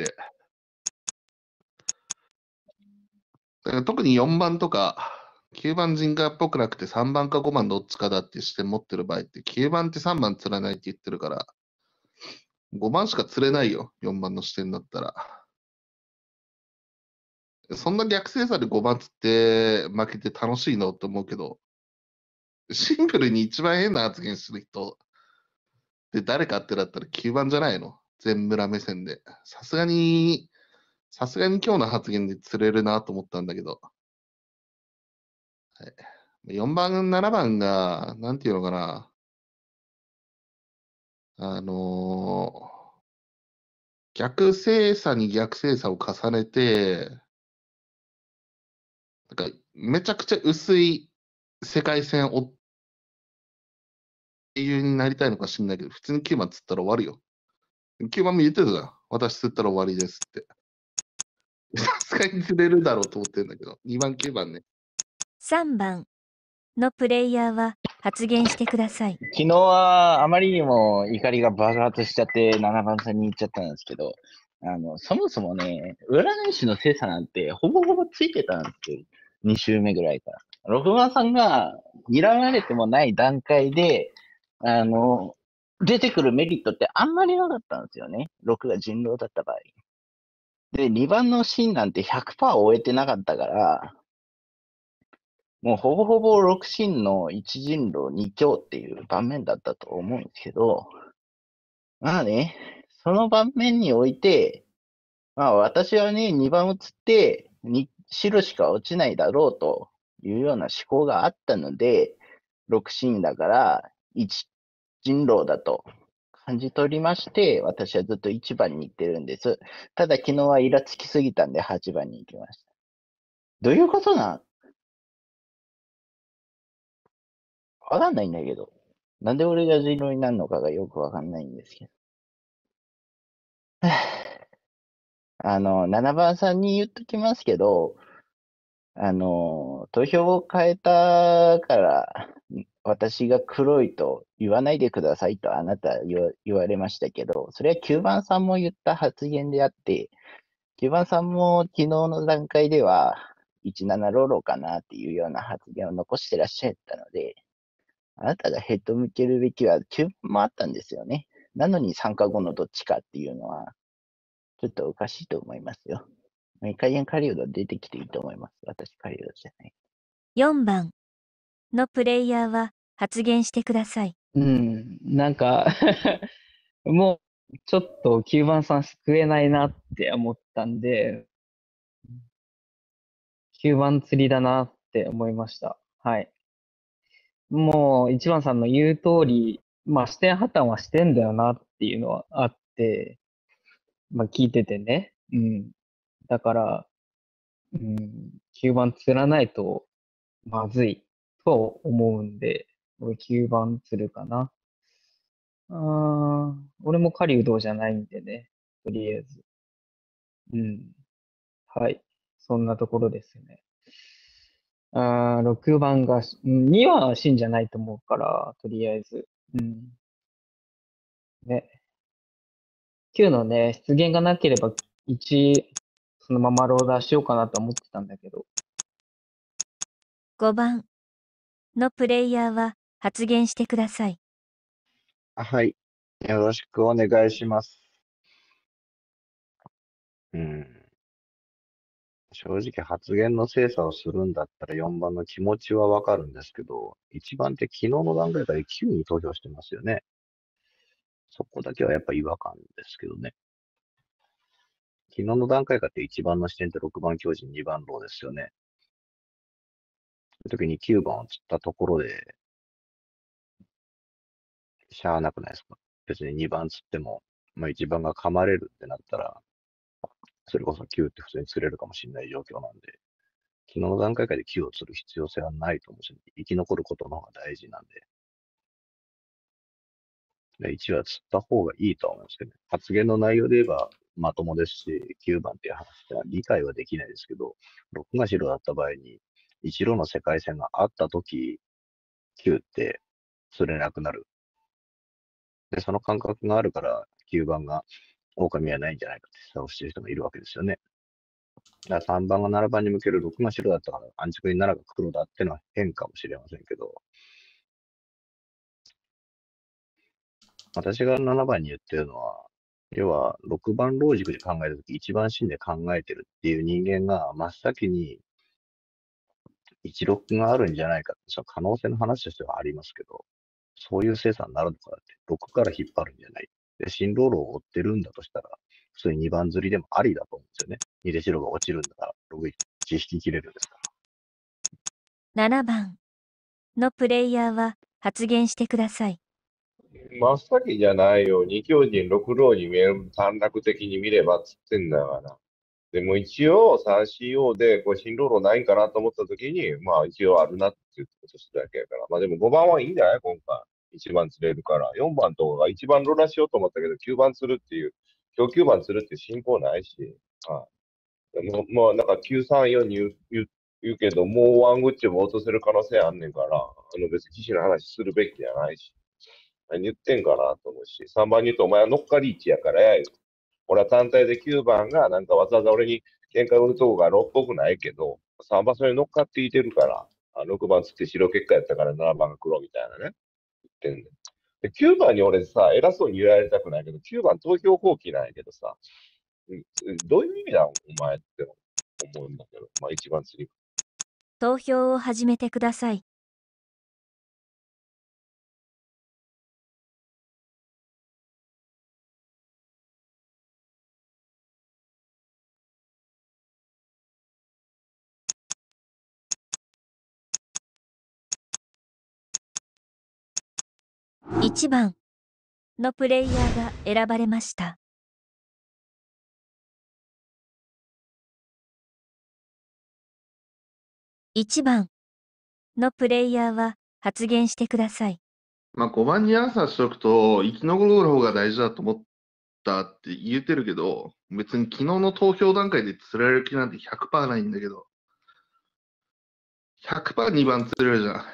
だから特に4番とか、9番陣外っぽくなくて3番か5番どっちかだって視点持ってる場合って、9番って3番釣らないって言ってるから、5番しか釣れないよ、4番の視点だったら。そんな逆性差で5番釣って負けて楽しいのって思うけど、シンプルに一番変な発言する人で誰かってだったら9番じゃないの？全村目線で。さすがに今日の発言で釣れるなと思ったんだけど。はい、4番、7番が、なんていうのかな。逆性差に逆性差を重ねて、なんかめちゃくちゃ薄い世界線を英雄になりたいのか知んないけど、普通に9番釣ったら終わるよ。9番も言ってたじゃん。私釣ったら終わりですって。さすがに釣れるだろうと思ってるんだけど、2番、9番ね。 3番のプレイヤーは発言してください。 昨日はあまりにも怒りが爆発しちゃって7番さんに行っちゃったんですけど、そもそもね、占い師の精査なんてほぼほぼついてたんですよ。2週目ぐらいから。6番さんが睨まれてもない段階で、出てくるメリットってあんまりなかったんですよね。6が人狼だった場合。で、2番のシーンなんて 100% 終えてなかったから、もうほぼほぼ6シーンの1人狼2強っていう盤面だったと思うんですけど、まあね、その盤面において、まあ私はね、2番を釣って、白しか落ちないだろうというような思考があったので、6進だから1人狼だと感じ取りまして、私はずっと1番に行ってるんです。ただ昨日はイラつきすぎたんで8番に行きました。どういうことなんわかんないんだけど。なんで俺が人狼になるのかがよくわかんないんですけど。7番さんに言っときますけど、投票を変えたから、私が黒いと言わないでくださいとあなた言われましたけど、それは9番さんも言った発言であって、9番さんも昨日の段階では、17ロロかなっていうような発言を残してらっしゃったので、あなたがヘッド向けるべきは9番もあったんですよね。なのに参加後のどっちかっていうのは、ちょっとおかしいと思いますよ。メカイエンカリウド出てきていいと思います。私カリウドじゃない。 4番のプレイヤーは発言してください。 なんかもう、ちょっと9番さん救えないなって思ったんで、9番釣りだなって思いました。はい。もう、1番さんの言う通り、まあ、視点破綻はしてんだよなっていうのはあって、まあ、聞いててね。だから、9番釣らないとまずいと思うんで、俺9番釣るかな。俺も狩人じゃないんでね。とりあえず。はい。そんなところですね。6番が、2は真じゃないと思うから、とりあえず。ね。9のね、出現がなければ、1、そのままローダーしようかなと思ってたんだけど。 5番のプレイヤーは発言してください。 はい。よろしくお願いします。正直発言の精査をするんだったら4番の気持ちはわかるんですけど、1番って昨日の段階から9に投票してますよね。そこだけはやっぱ違和感ですけどね。昨日の段階からって1番の視点って6番強人、2番ローですよね。そういう時に9番を釣ったところで、しゃあなくないですか。別に2番釣っても、まあ1番が噛まれるってなったら、それこそ9って普通に釣れるかもしれない状況なんで、昨日の段階からで9を釣る必要性はないと思うんですよね。生き残ることの方が大事なんで。1は釣った方がいいとは思うんですけどね。発言の内容で言えばまともですし、9番っていう話ってのは理解はできないですけど、6が白だった場合に、1路の世界線があったとき、9って釣れなくなる。で、その感覚があるから、9番が狼はないんじゃないかって示唆をしている人がいるわけですよね。だから3番が7番に向ける6が白だったから、安直に7が黒だってのは変かもしれませんけど、私が7番に言ってるのは、要は6番ロージックで考えたとき、1番芯で考えてるっていう人間が真っ先に16があるんじゃないかって、その可能性の話としてはありますけど、そういう精査になるのかなって、6から引っ張るんじゃない。で、進路路を追ってるんだとしたら、普通に2番釣りでもありだと思うんですよね。2で白が落ちるんだから、6、1引き切れるんですから。 7番のプレイヤーは発言してください。 真っ先じゃないよ。二強人6ローに見える短絡的に見ればっつってんだから。でも一応 3CO でこう進路路ないんかなと思った時に、まあ一応あるなって言うことしただけやから。まあでも5番はいいんじゃない今回。1番釣れるから。4番とかが1番ローラーしようと思ったけど、9番釣るっていう、今日9番釣るっていう進行ないし。もうなんか934に言うけど、もうワングッチも落とせる可能性あんねんから、別に騎士の話するべきじゃないし。何言ってんかなと思うし、3番に言うとお前は乗っかり位置やからや、俺は単体で9番がなんかわざわざ俺に喧嘩売るとこが6っぽくないけど、3番それに乗っかっていてるから、6番つって白結果やったから7番が黒みたいなね。言ってんねん。で、9番に俺さ、偉そうに言われたくないけど、9番投票放棄なんやけどさ、どういう意味だお前って思うんだけど、まあ一番釣り。 投票を始めてください。 1番のプレイヤーが選ばれました。1番のプレイヤーは発言してください。 まあ、5番にアンサーしておくと、生き残る方が大事だと思ったって言えてるけど、別に昨日の投票段階で釣られる気なんて 100% ないんだけど、100% 2番釣れるじゃ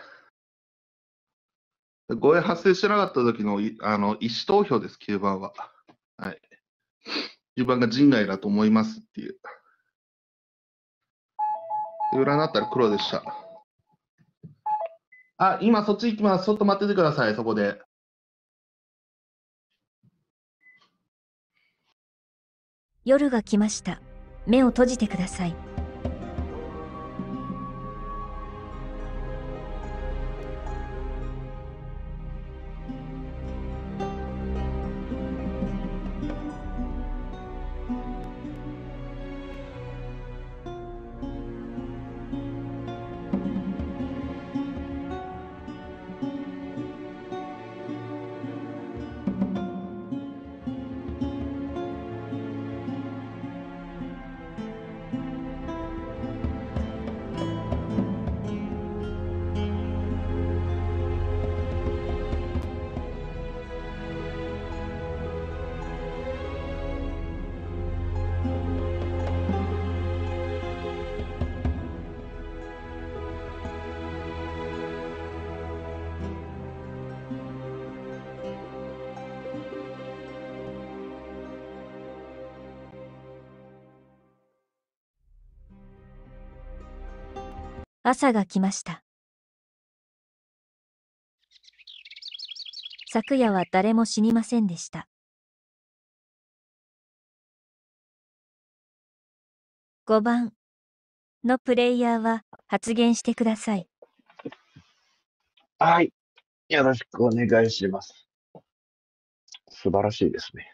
ん。誤嚥発生してなかった時の意思投票です、9番は。はい。9番が陣外だと思いますっていう。で占ったら黒でした。あ、今そっち行きます。ちょっと待っててください、そこで。 夜が来ました。目を閉じてください。朝が来ました。昨夜は誰も死にませんでした。5番のプレイヤーは発言してください。 はい。よろしくお願いします。素晴らしいですね。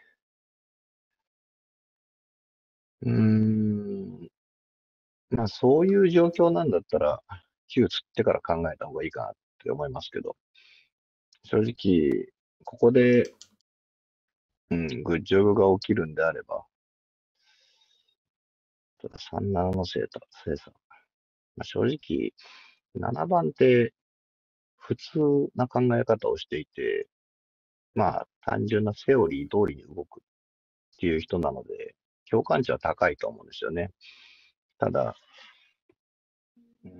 まあそういう状況なんだったら、9釣ってから考えた方がいいかなって思いますけど、正直、ここで、グッジョブが起きるんであれば、ただ37の精査。まあ、正直、7番って普通な考え方をしていて、まあ単純なセオリー通りに動くっていう人なので、共感値は高いと思うんですよね。ただ、思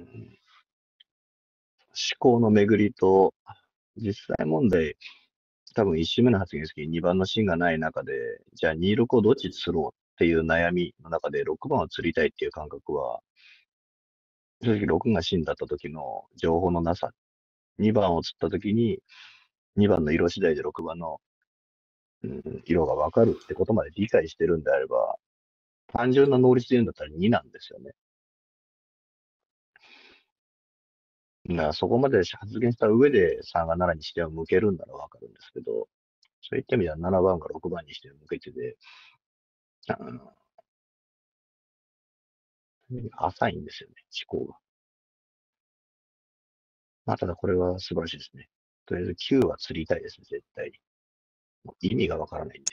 考の巡りと、実際問題、多分1周目の発言ですけど、2番の芯がない中で、じゃあ26をどっち釣ろうっていう悩みの中で6番を釣りたいっていう感覚は、正直6が芯だった時の情報のなさ、2番を釣った時に、2番の色次第で6番の、色がわかるってことまで理解してるんであれば、単純な能率で言うんだったら2なんですよね。だからそこまで発言した上で3が7にしては向けるんならわかるんですけど、そういった意味では7番が6番にして向けてて、浅いんですよね、思考が。まあ、ただこれは素晴らしいですね。とりあえず9は釣りたいですね、絶対に。もう意味がわからないんで。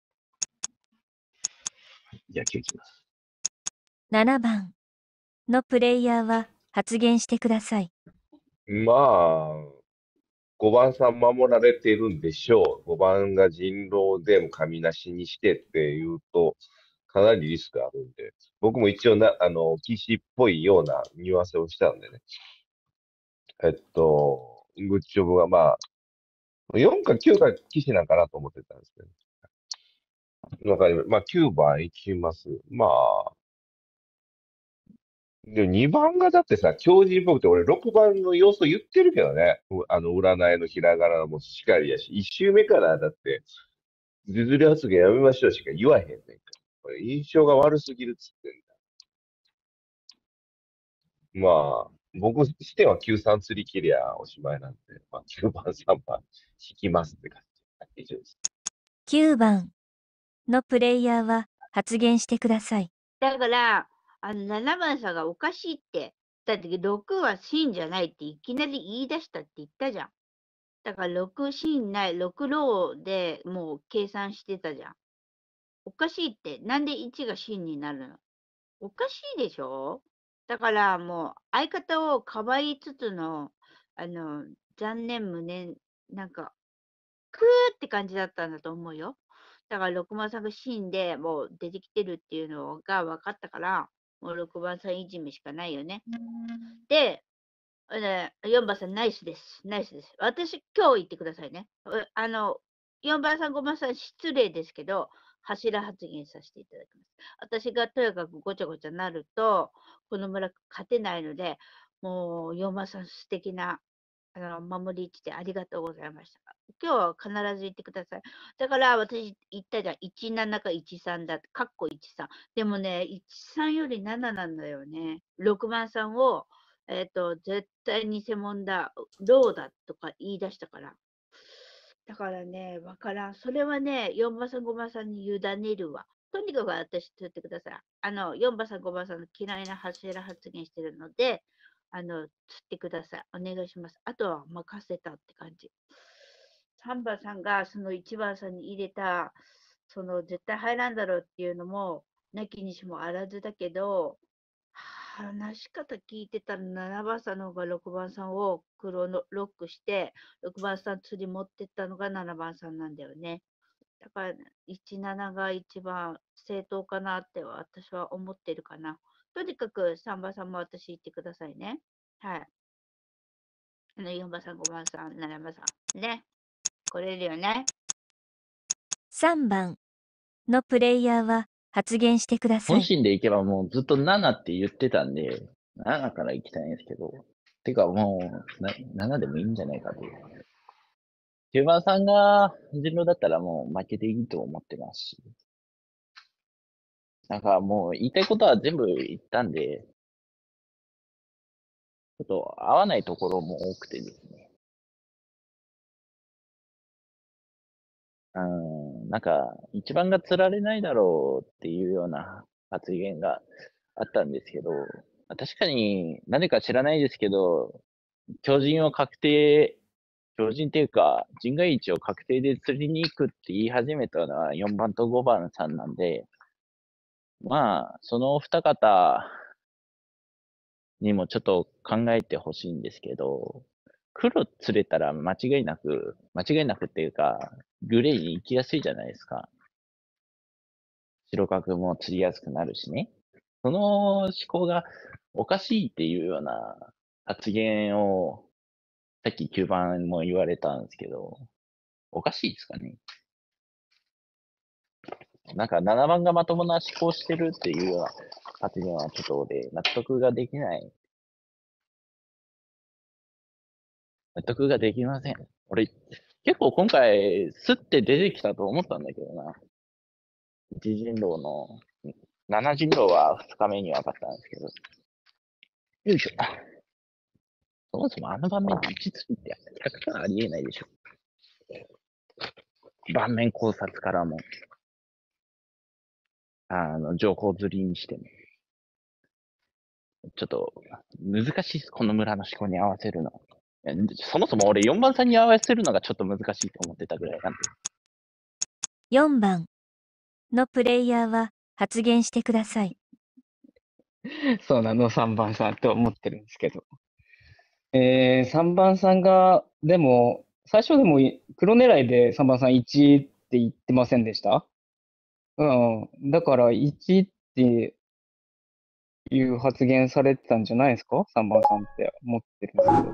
じゃあ9いきます。 7番のプレイヤーは発言してください。 まあ、5番さん守られているんでしょう。5番が人狼でも神なしにしてっていうと、かなりリスクあるんで、僕も一応PC っぽいようなニュアンスをしたんでね。グッジョブはまあ、4か9か騎士なんかなと思ってたんですけど。なんか、まあ9番いきます。まあ、でも2番がだってさ、強靭っぽくて、俺6番の要素言ってるけどね。占いのひらがなもしっかりやし、1周目からだって、ずずり発言やめましょうしか言わへんねんから。これ印象が悪すぎるっつってんだ。まあ、僕しては9-3釣り切りゃおしまいなんで、まあ9番、3番引きますって感じ。以上です。 9番のプレイヤーは発言してください。 だから、7番さんがおかしいって。だって6は真じゃないっていきなり言い出したって言ったじゃん。 だから6シーンない、6ローでもう計算してたじゃん。おかしいって、なんで1がシーンになるの？おかしいでしょ？だからもう相方をかばいつつの、残念無念、なんか、クーって感じだったんだと思うよ。だから6番さんがシーンでもう出てきてるっていうのが分かったから、もう6番さんいじめしかないよね。で、4番さんナイスです。ナイスです。私、今日言ってくださいね。4番さん、5番さん失礼ですけど、柱発言させていただきます。私がとやかくごちゃごちゃなると、この村勝てないので、もう4番さん素敵な守り位置でありがとうございました。今日は必ず言ってください。だから私言ったじゃん。17か13だって、かっこ13。でもね、13より7なんだよね。6番さんを、絶対偽物だ、ローだとか言い出したから。だからね、わからん。それはね、4番さん、5番さんに委ねるわ。とにかく私、つってください。4番さん、5番さんの嫌いな柱発言してるので、つってください。お願いします。あとは任せたって感じ。3番さんがその1番さんに入れた、その絶対入らんだろうっていうのも、なきにしもあらずだけど、話し方聞いてたら7番さんの方が6番さんを黒のロックして、6番さん釣り持ってったのが7番さんなんだよね。だから、17が一番正当かなって私は思ってるかな。とにかく3番さんも私言ってくださいね。はい。4番さん、5番さん、7番さん。ね。来れるよね。 3番のプレイヤーは発言してくださ本い。 心でいけばもうずっと7って言ってたんで、7から行きたいんですけど、てかもう7でもいいんじゃないかという。9番さんが人狼だったらもう負けていいと思ってますし、なんかもう言いたいことは全部言ったんで、ちょっと合わないところも多くてですね。なんか、一番が釣られないだろうっていうような発言があったんですけど、確かに、なぜか知らないですけど、強靭っていうか、人外位置を確定で釣りに行くって言い始めたのは4番と5番さんなんで、まあ、そのお二方にもちょっと考えてほしいんですけど、黒釣れたら間違いなくっていうか、グレーに行きやすいじゃないですか。白角も釣りやすくなるしね。その思考がおかしいっていうような発言を、さっき9番も言われたんですけど、おかしいですかね。なんか7番がまともな思考してるっていうような発言はちょっと俺納得ができない。納得ができません。俺、結構今回、スッて出てきたと思ったんだけどな。1人狼の、7人狼は2日目に分かったんですけど。よいしょ。そもそもあの盤面で1釣りって100%ありえないでしょ。盤面考察からも、情報釣りにしても。ちょっと、難しいです。この村の思考に合わせるの。そもそも俺4番さんに合わせるのがちょっと難しいと思ってたぐらいなんで。 4番のプレイヤーは発言してください。 そうなの、3番さんと思ってるんですけど。3番さんが、でも、最初でも黒狙いで3番さん1って言ってませんでした？うん。だから1っていう発言されてたんじゃないですか？ 3 番さんって思ってるんですけど。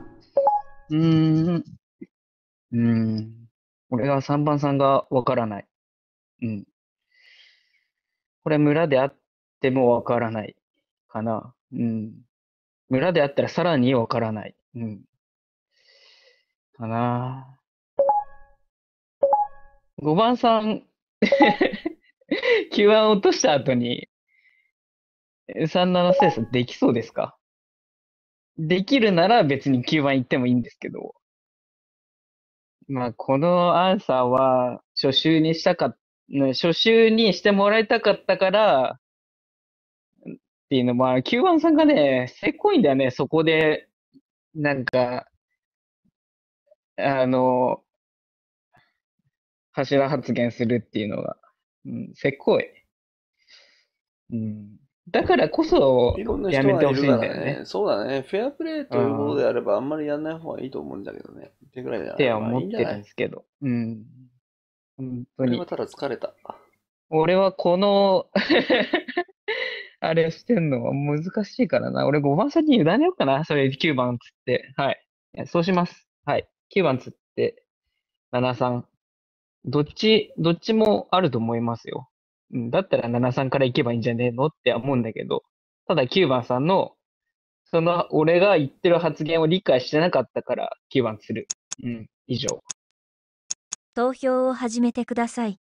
俺は3番さんがわからない。うん。これ村であってもわからないかな。うん。村であったらさらにわからない。うん。かな。5番さん、9番落とした後に、37精査できそうですか？できるなら別に9番行ってもいいんですけど。まあ、このアンサーは、初週にしてもらいたかったから、っていうのも、9番さんがね、せこいんだよね、そこで、なんか、 あの、柱発言するっていうのが、せっこい。だからこそ、 いろんなやめてほ人がいるかしいんだよね。 らね。そうだね。フェアプレーということであれば、あんまりやんない方がいいと思うんだけどね。ってぐらいじゃない。 ってまあい思ってるんいんじゃない。 ですけど。本当に。 俺はただ疲れた。 俺はこのあれしてんのは難しいからな。俺5番さんに委ねようかな。それ9番つって。はい。そうします。はい。9番つって、7-3。どっちもあると思いますよ。だったら7-3から行けばいいんじゃねえのって思うんだけど、ただ9番さんの、俺が言ってる発言を理解してなかったから9番する。以上。 投票を始めてください。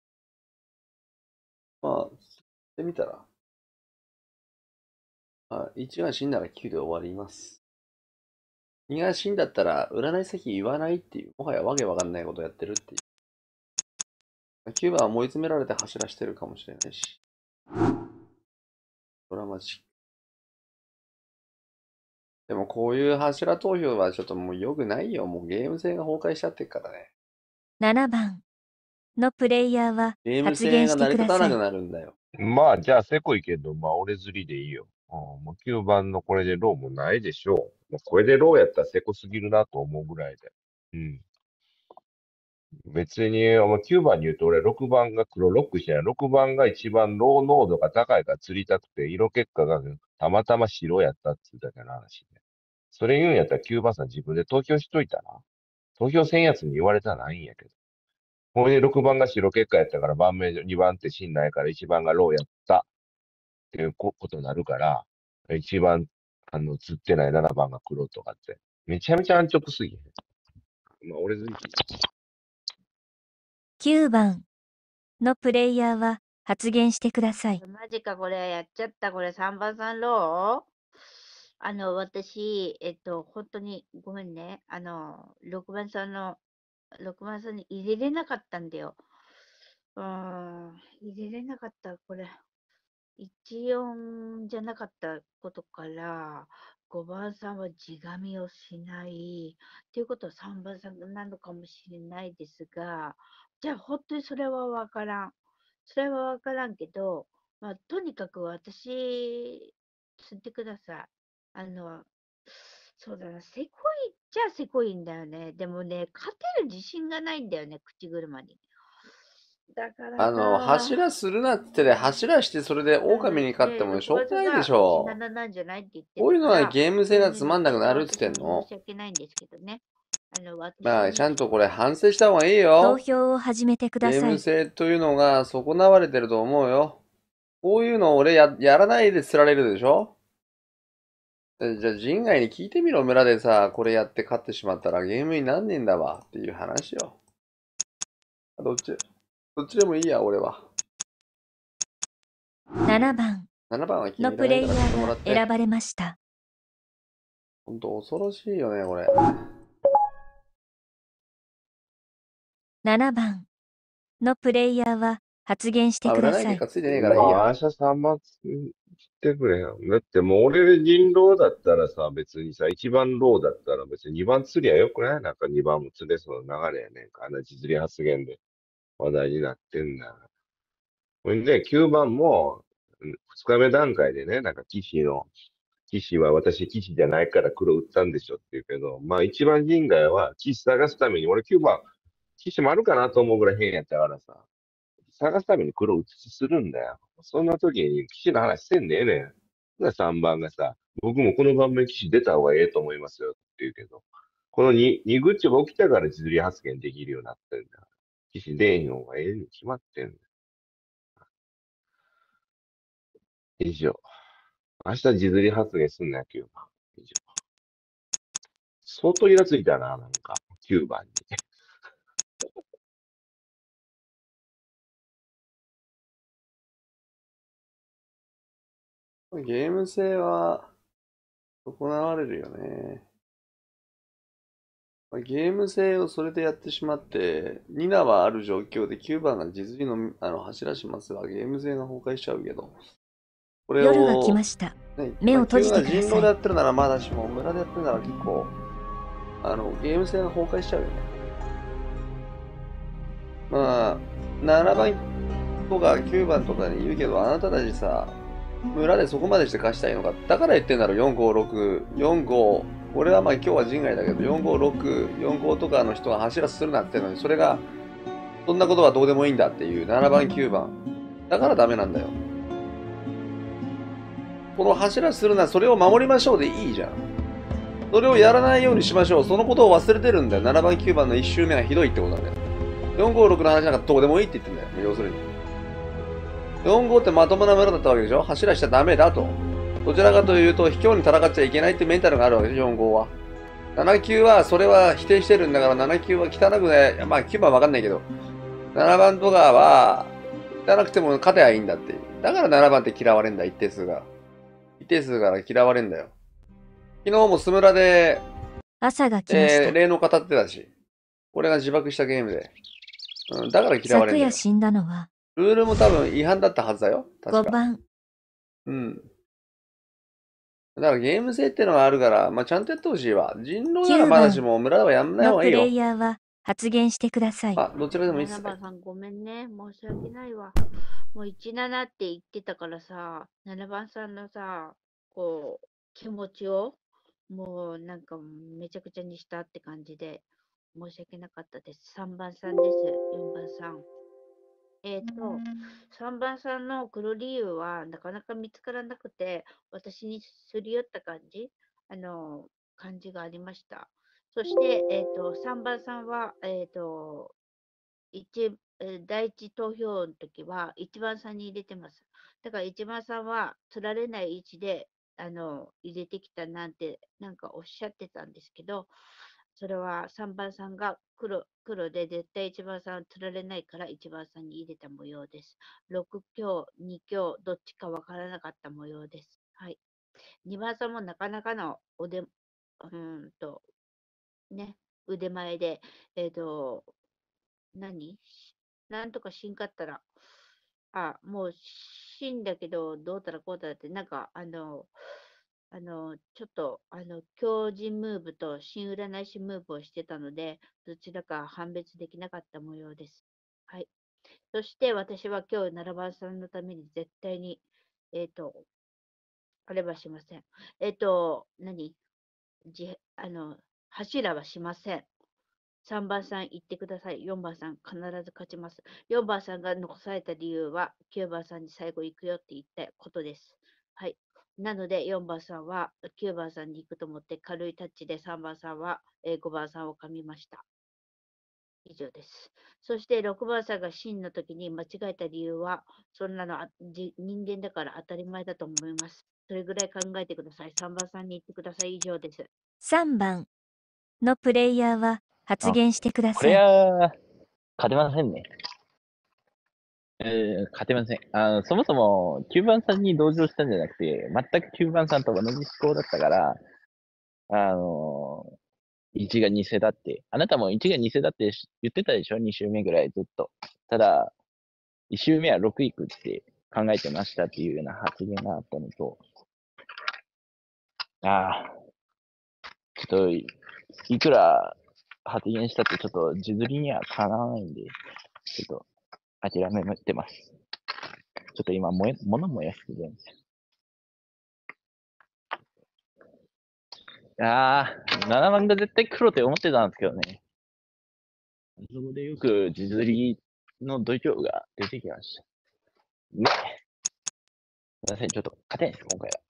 まあ、してみたら。1が死んだら9で終わります。2が死んだったら、占い先言わないっていう、もはやわけわかんないことやってるっていう。9番は追い詰められて走らしてるかもしれないし。ドラマチック。でもこういう柱投票はちょっともう良くないよ。もうゲーム性が崩壊しちゃってるからね。 7番のプレイヤーはゲーム発言性が成りしてください。 立たなくなるんだよ。 まあ、じゃあ、せこいけど、まあ、俺釣りでいいよ。もう9番のこれでローもないでしょう。もうこれでローやったらせこすぎるなと思うぐらいで。別に、9番に言うと俺6番が黒ロックしてない。6番が一番ロー濃度が高いから釣りたくて、色結果がたまたま白やったって言っただけの話で。それ言うんやったら9番さん自分で投票しといたら。投票せんやつに言われたらないんやけど。これで6番が白結果やったから、番目2番って芯ないから1番がローやったっていうことになるから、1番、釣ってない7番が黒とかって。めちゃめちゃ安直すぎへん。まあ、俺ず 9番のプレイヤーは発言してください。 マジか、これやっちゃった。これ3番さんロー私、本当にごめんね。6番さんに入れれなかったんだよ。入れれなかった。これ。14じゃなかったことから、5番さんは地紙をしないっていうことは3番さんなのかもしれないですが、じゃあ本当にそれはわからん。それはわからんけど、まあ、とにかく私、釣ってください。そうだな、せこいっちゃせこいんだよね。でもね、勝てる自信がないんだよね、口車に。だからさ、 柱するなって言って、柱してそれで狼に勝ってもしょうがないでしょ。 17なんじゃないって言ってこういうのはるから、 ゲーム性がつまんなくなるって言ってんの申し。訳ないんですけどね。 まあ、ちゃんとこれ反省した方がいい投よ。 票を始めてくだゲーさい。 ム性というのが損なわれてると思うよ。こういうの俺やらないで釣られるでしょ。じゃあ人外に聞いてみろ、村でさ、これやって勝ってしまったらゲームになんねえんだわっていう話よ。どっちでもいいや、俺は。 7番 7番は君のプレイヤしてもらって。 ーが選ばれました。 ほんと恐ろしいよね、これ。 7番のプレイヤーは発言してください。 占い結果ついてねえからいいや。 まあ、明日3番釣ってくれよ。だってもう俺人狼だったらさ、別にさ、1番ローだったら別に2番釣りゃよくない？なんか2番も釣れそうな流れやねんか。実利発言で話題になってんだ。ほんで、9番も、2日目段階でね、なんか騎士は私騎士じゃないから黒売ったんでしょって言うけど、まあ一番人外は騎士探すために、俺9番、騎士もあるかなと思うぐらい変やったからさ、探すために黒写しするんだよ。そんな時に騎士の話せんでええねん。3番がさ、僕もこの番目騎士出た方がええと思いますよって言うけど、この2グッチが起きたから実利発言できるようになってんだ。騎士出えへん方がええに決まってんだ。以上。明日実利発言すんなよ、9番。以上。相当イラついたな、なんか、9番に。 ゲーム性は損なわれるよね。ゲーム性をそれでやってしまって、2打はある状況で9番が実利の走らしますが、ゲーム性が崩壊しちゃうけど。これを夜が来ました。 ね、 目を閉じてください。 人狼でやってるならまだしも、村でやってるなら結構、 ゲーム性が崩壊しちゃうよね。まあ、7番とか9番とかに言うけど、あなたたちさ、村でそこまでして貸したいのか。だから言ってんだろ、456、45。俺はまあ今日は人外だけど、456、45とかの人が柱するなってのに、それが、そんなことはどうでもいいんだっていう7番、9番。だからダメなんだよ。この柱するな、それを守りましょうでいいじゃん。それをやらないようにしましょう。そのことを忘れてるんだよ。7番、9番の1周目がひどいってことなんだよ。456の話なんかどうでもいいって言ってんだよ。要するに。45ってまともな村だったわけでしょ。柱しちゃダメだと。どちらかというと、卑怯に戦っちゃいけないってメンタルがあるわけでしょ、45は。79は、それは否定してるんだから、79は汚くね、まあ9番わかんないけど、7番とかは、汚くても勝てばいいんだっていう。だから7番って嫌われんだ、一定数が。一定数から嫌われんだよ。昨日もスムラで、 朝が来ました。 霊能語ってたし、俺が自爆したゲームで。だから嫌われんだよ。 昨夜死んだのはルールも多分違反だったはずだよ。確か。 5番。 だからゲーム性ってのがあるから、まあ、ちゃんとやってほしいわ。人狼ならまだしも、村ではやんない方がいいよ。 のプレイヤーは発言してください。 どちらでもいいっす 7 ね。 番さんごめんね。申し訳ないわ。もう17って言ってたからさ、7番さんのさ、こう、気持ちを、もうなんかめちゃくちゃにしたって感じで、申し訳なかったです。3番さんです。4番さん。3番さんの黒理由はなかなか見つからなくて、私にすり寄った感じ、感じがありました。そして、3番さんは、第一投票の時は1番さんに入れてます。だから1番さんは釣られない位置で、入れてきたなんて、なんかおっしゃってたんですけど、それは3番さんが黒で絶対1番さん釣られないから1番さんに入れた模様です。6強、2強、どっちかわからなかった模様です。はい。2番さんもなかなかの腕前で、なんとか死んかったら、もう死んだけど、どうたらこうたらって、なんか、ちょっと、強靭ムーブと新占い師ムーブをしてたので、どちらか判別できなかった模様です。はい。そして私は今日7番さんのために絶対に、あれはしません。柱はしません。3番さん言ってください。4番さん必ず勝ちます。4番さんが残された理由は9番さんに最後行くよって言ったことです。はい。なので4番さんは9番さんに行くと思って軽いタッチで3番さんは5番さんを噛みました。以上です。そして6番さんが真の時に間違えた理由は、そんなの人間だから当たり前だと思います。それぐらい考えてください。3番さんに言ってください。以上です。 3番のプレイヤーは発言してくだこれさい。 は、勝てませんね。勝てません。そもそも9番さんに同情したんじゃなくて、全く9番さんと同じ思考だったから、1が偽だって。あなたも1が偽だって言ってたでしょ ?2 周目ぐらいずっと。ただ、1周目は6いくって考えてましたっていうような発言があったのと、ちょっと、いくら発言したってちょっと自撮りにはかなわないんで、ちょっと諦めてます。ちょっと今物燃やしてるんですよ。7番が絶対黒って思ってたんですけどね。そこでよく自撮りの度胸が出てきました。すいません、ちょっと勝てないです、今回は。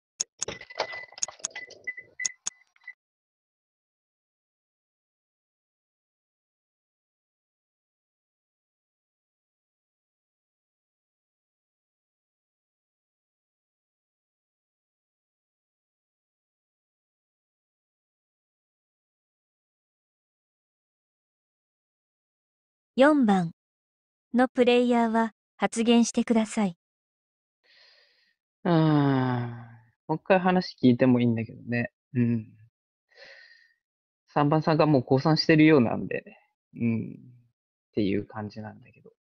4番のプレイヤーは発言してください。 もう一回話聞いてもいいんだけどね。3番さんがもう降参してるようなんで、っていう感じなんだけど。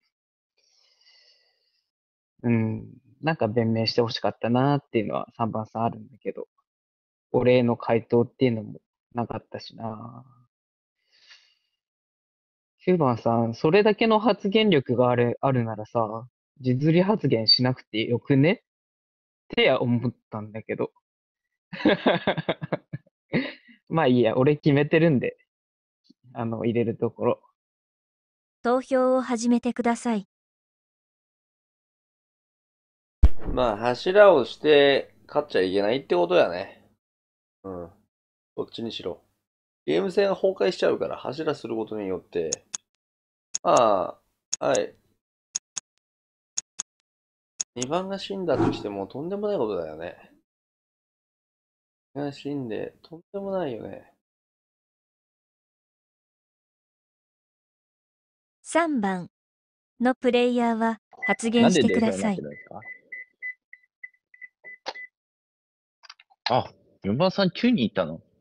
なんか弁明してほしかったなっていうのは3番さんあるんだけど、お礼の回答っていうのもなかったしな。9番さん、それだけの発言力があるならさ、実利発言しなくてよくねって思ったんだけど。まあいいや、俺決めてるんで、入れるところ。 投票を始めてください。 まあ、柱をして勝っちゃいけないってことやね。うん。どっちにしろ。ゲーム性が崩壊しちゃうから柱することによって、まあ、はい。2番が死んだとしてもとんでもないことだよね。が死んで、とんでもないよね。 3番のプレイヤーは発なんで言してくデーフになださい。 ってるんですか？あ、4番さん9に行ったの？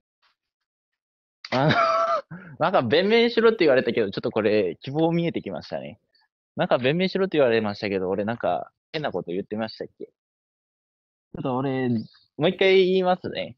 なんか弁明しろって言われたけど、ちょっとこれ希望見えてきましたね。なんか弁明しろって言われましたけど、俺なんか変なこと言ってましたっけ？ちょっと俺、もう一回言いますね。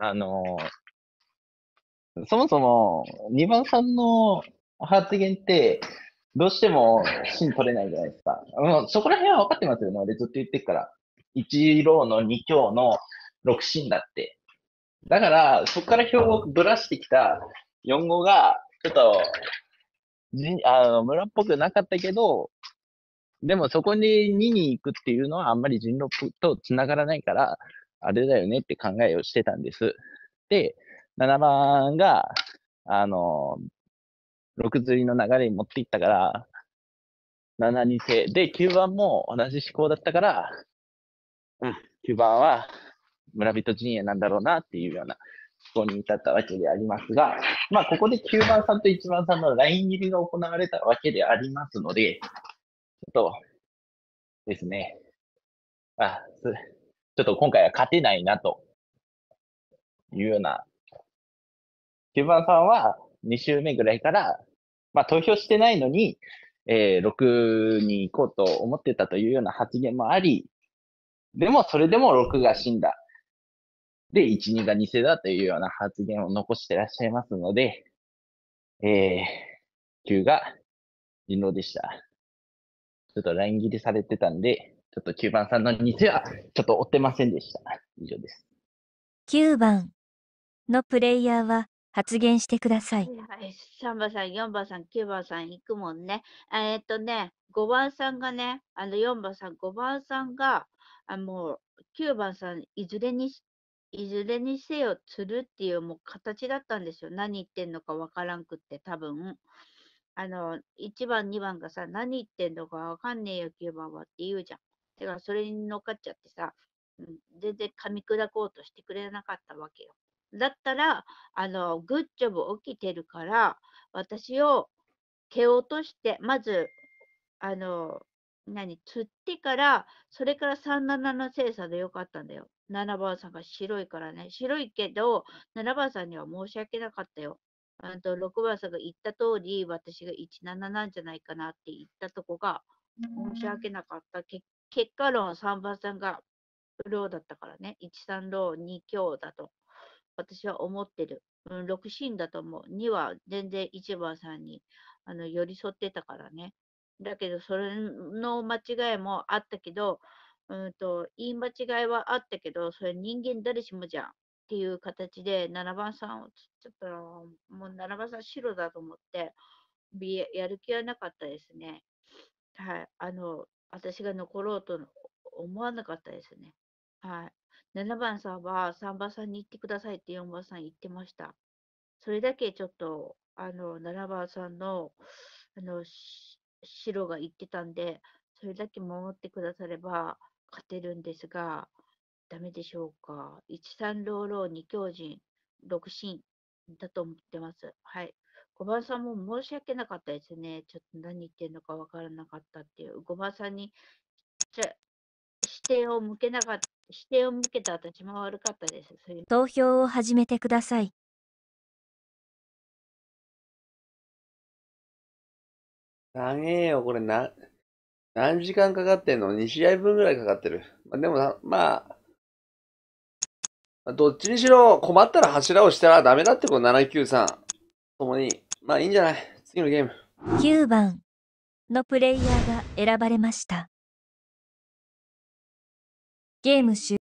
そもそも2番さんの発言って、どうしても芯取れないじゃないですか。そこら辺は分かってますよね。俺ずっと言ってるから。1ローの2強の6芯だって。だから、そこから票をぶらしてきた4号が、ちょっと、村っぽくなかったけど、でもそこに2に行くっていうのはあんまり人狼と繋がらないから、あれだよねって考えをしてたんです。で、7番が、6釣りの流れに持っていったから、7にせ。で、9番も同じ思考だったから、9番は村人陣営なんだろうなっていうような思考に至ったわけでありますが、まあ、ここで9番さんと1番さんのライン切りが行われたわけでありますので、ちょっとですね、ちょっと今回は勝てないなというような、9番さんは2周目ぐらいから、まあ、投票してないのに、6に行こうと思ってたというような発言もあり、でもそれでも6が死んだ。で、1、2が偽だというような発言を残してらっしゃいますので、9が人狼でした。ちょっとライン切りされてたんで、ちょっと9番さんの偽はちょっと追ってませんでした。以上です。 9番のプレイヤーは発言してください。 はい、3番さん、4番さん、9番さん行くもんね。5番さんがね、4番さん、5番さんが、もう、9番さん、いずれにせよ、釣るっていうもう形だったんですよ。何言ってんのかわからんくって、多分。1番、2番がさ、何言ってんのかわかんねえよ、9番はって言うじゃん。だからそれに乗っかっちゃってさ、全然噛み砕こうとしてくれなかったわけよ。だったら、グッジョブ起きてるから、私を蹴落として、まず、釣ってから、それから37の精査でよかったんだよ。7番さんが白いからね。白いけど、7番さんには申し訳なかったよ。6番さんが言った通り、私が17なんじゃないかなって言ったとこが、申し訳なかった。結果論3番さんがローだったからね。13ロー2強だと。私は思ってる。6シーンだと思う。2は全然1番さんに寄り添ってたからね。だけど、それの間違いもあったけど、言い間違いはあったけど、それ人間誰しもじゃんっていう形で、7番さんをつっちゃったら、もう7番さん白だと思って、やる気はなかったですね。はい。私が残ろうと思わなかったですね。はい。7番さんは3番さんに行ってくださいって4番さん言ってました。それだけちょっと、7番さんの、白が言ってたんで、それだけ守ってくだされば勝てるんですが、ダメでしょうか。13ローロー2強人、6進だと思ってます。はい。5番さんも申し訳なかったですね。ちょっと何言ってんのかわからなかったっていう。5番さんに視点を向けた私も悪かったです。 投票を始めてください。 長えよ、これ何時間かかってんの？ 2 試合分ぐらいかかってる。まあ、でもまあ、 どっちにしろ困ったら柱をしたらダメだってこと793。ともに。まあいいんじゃない？次のゲーム。 9番のプレイヤーが選ばれました。ゲーム終了。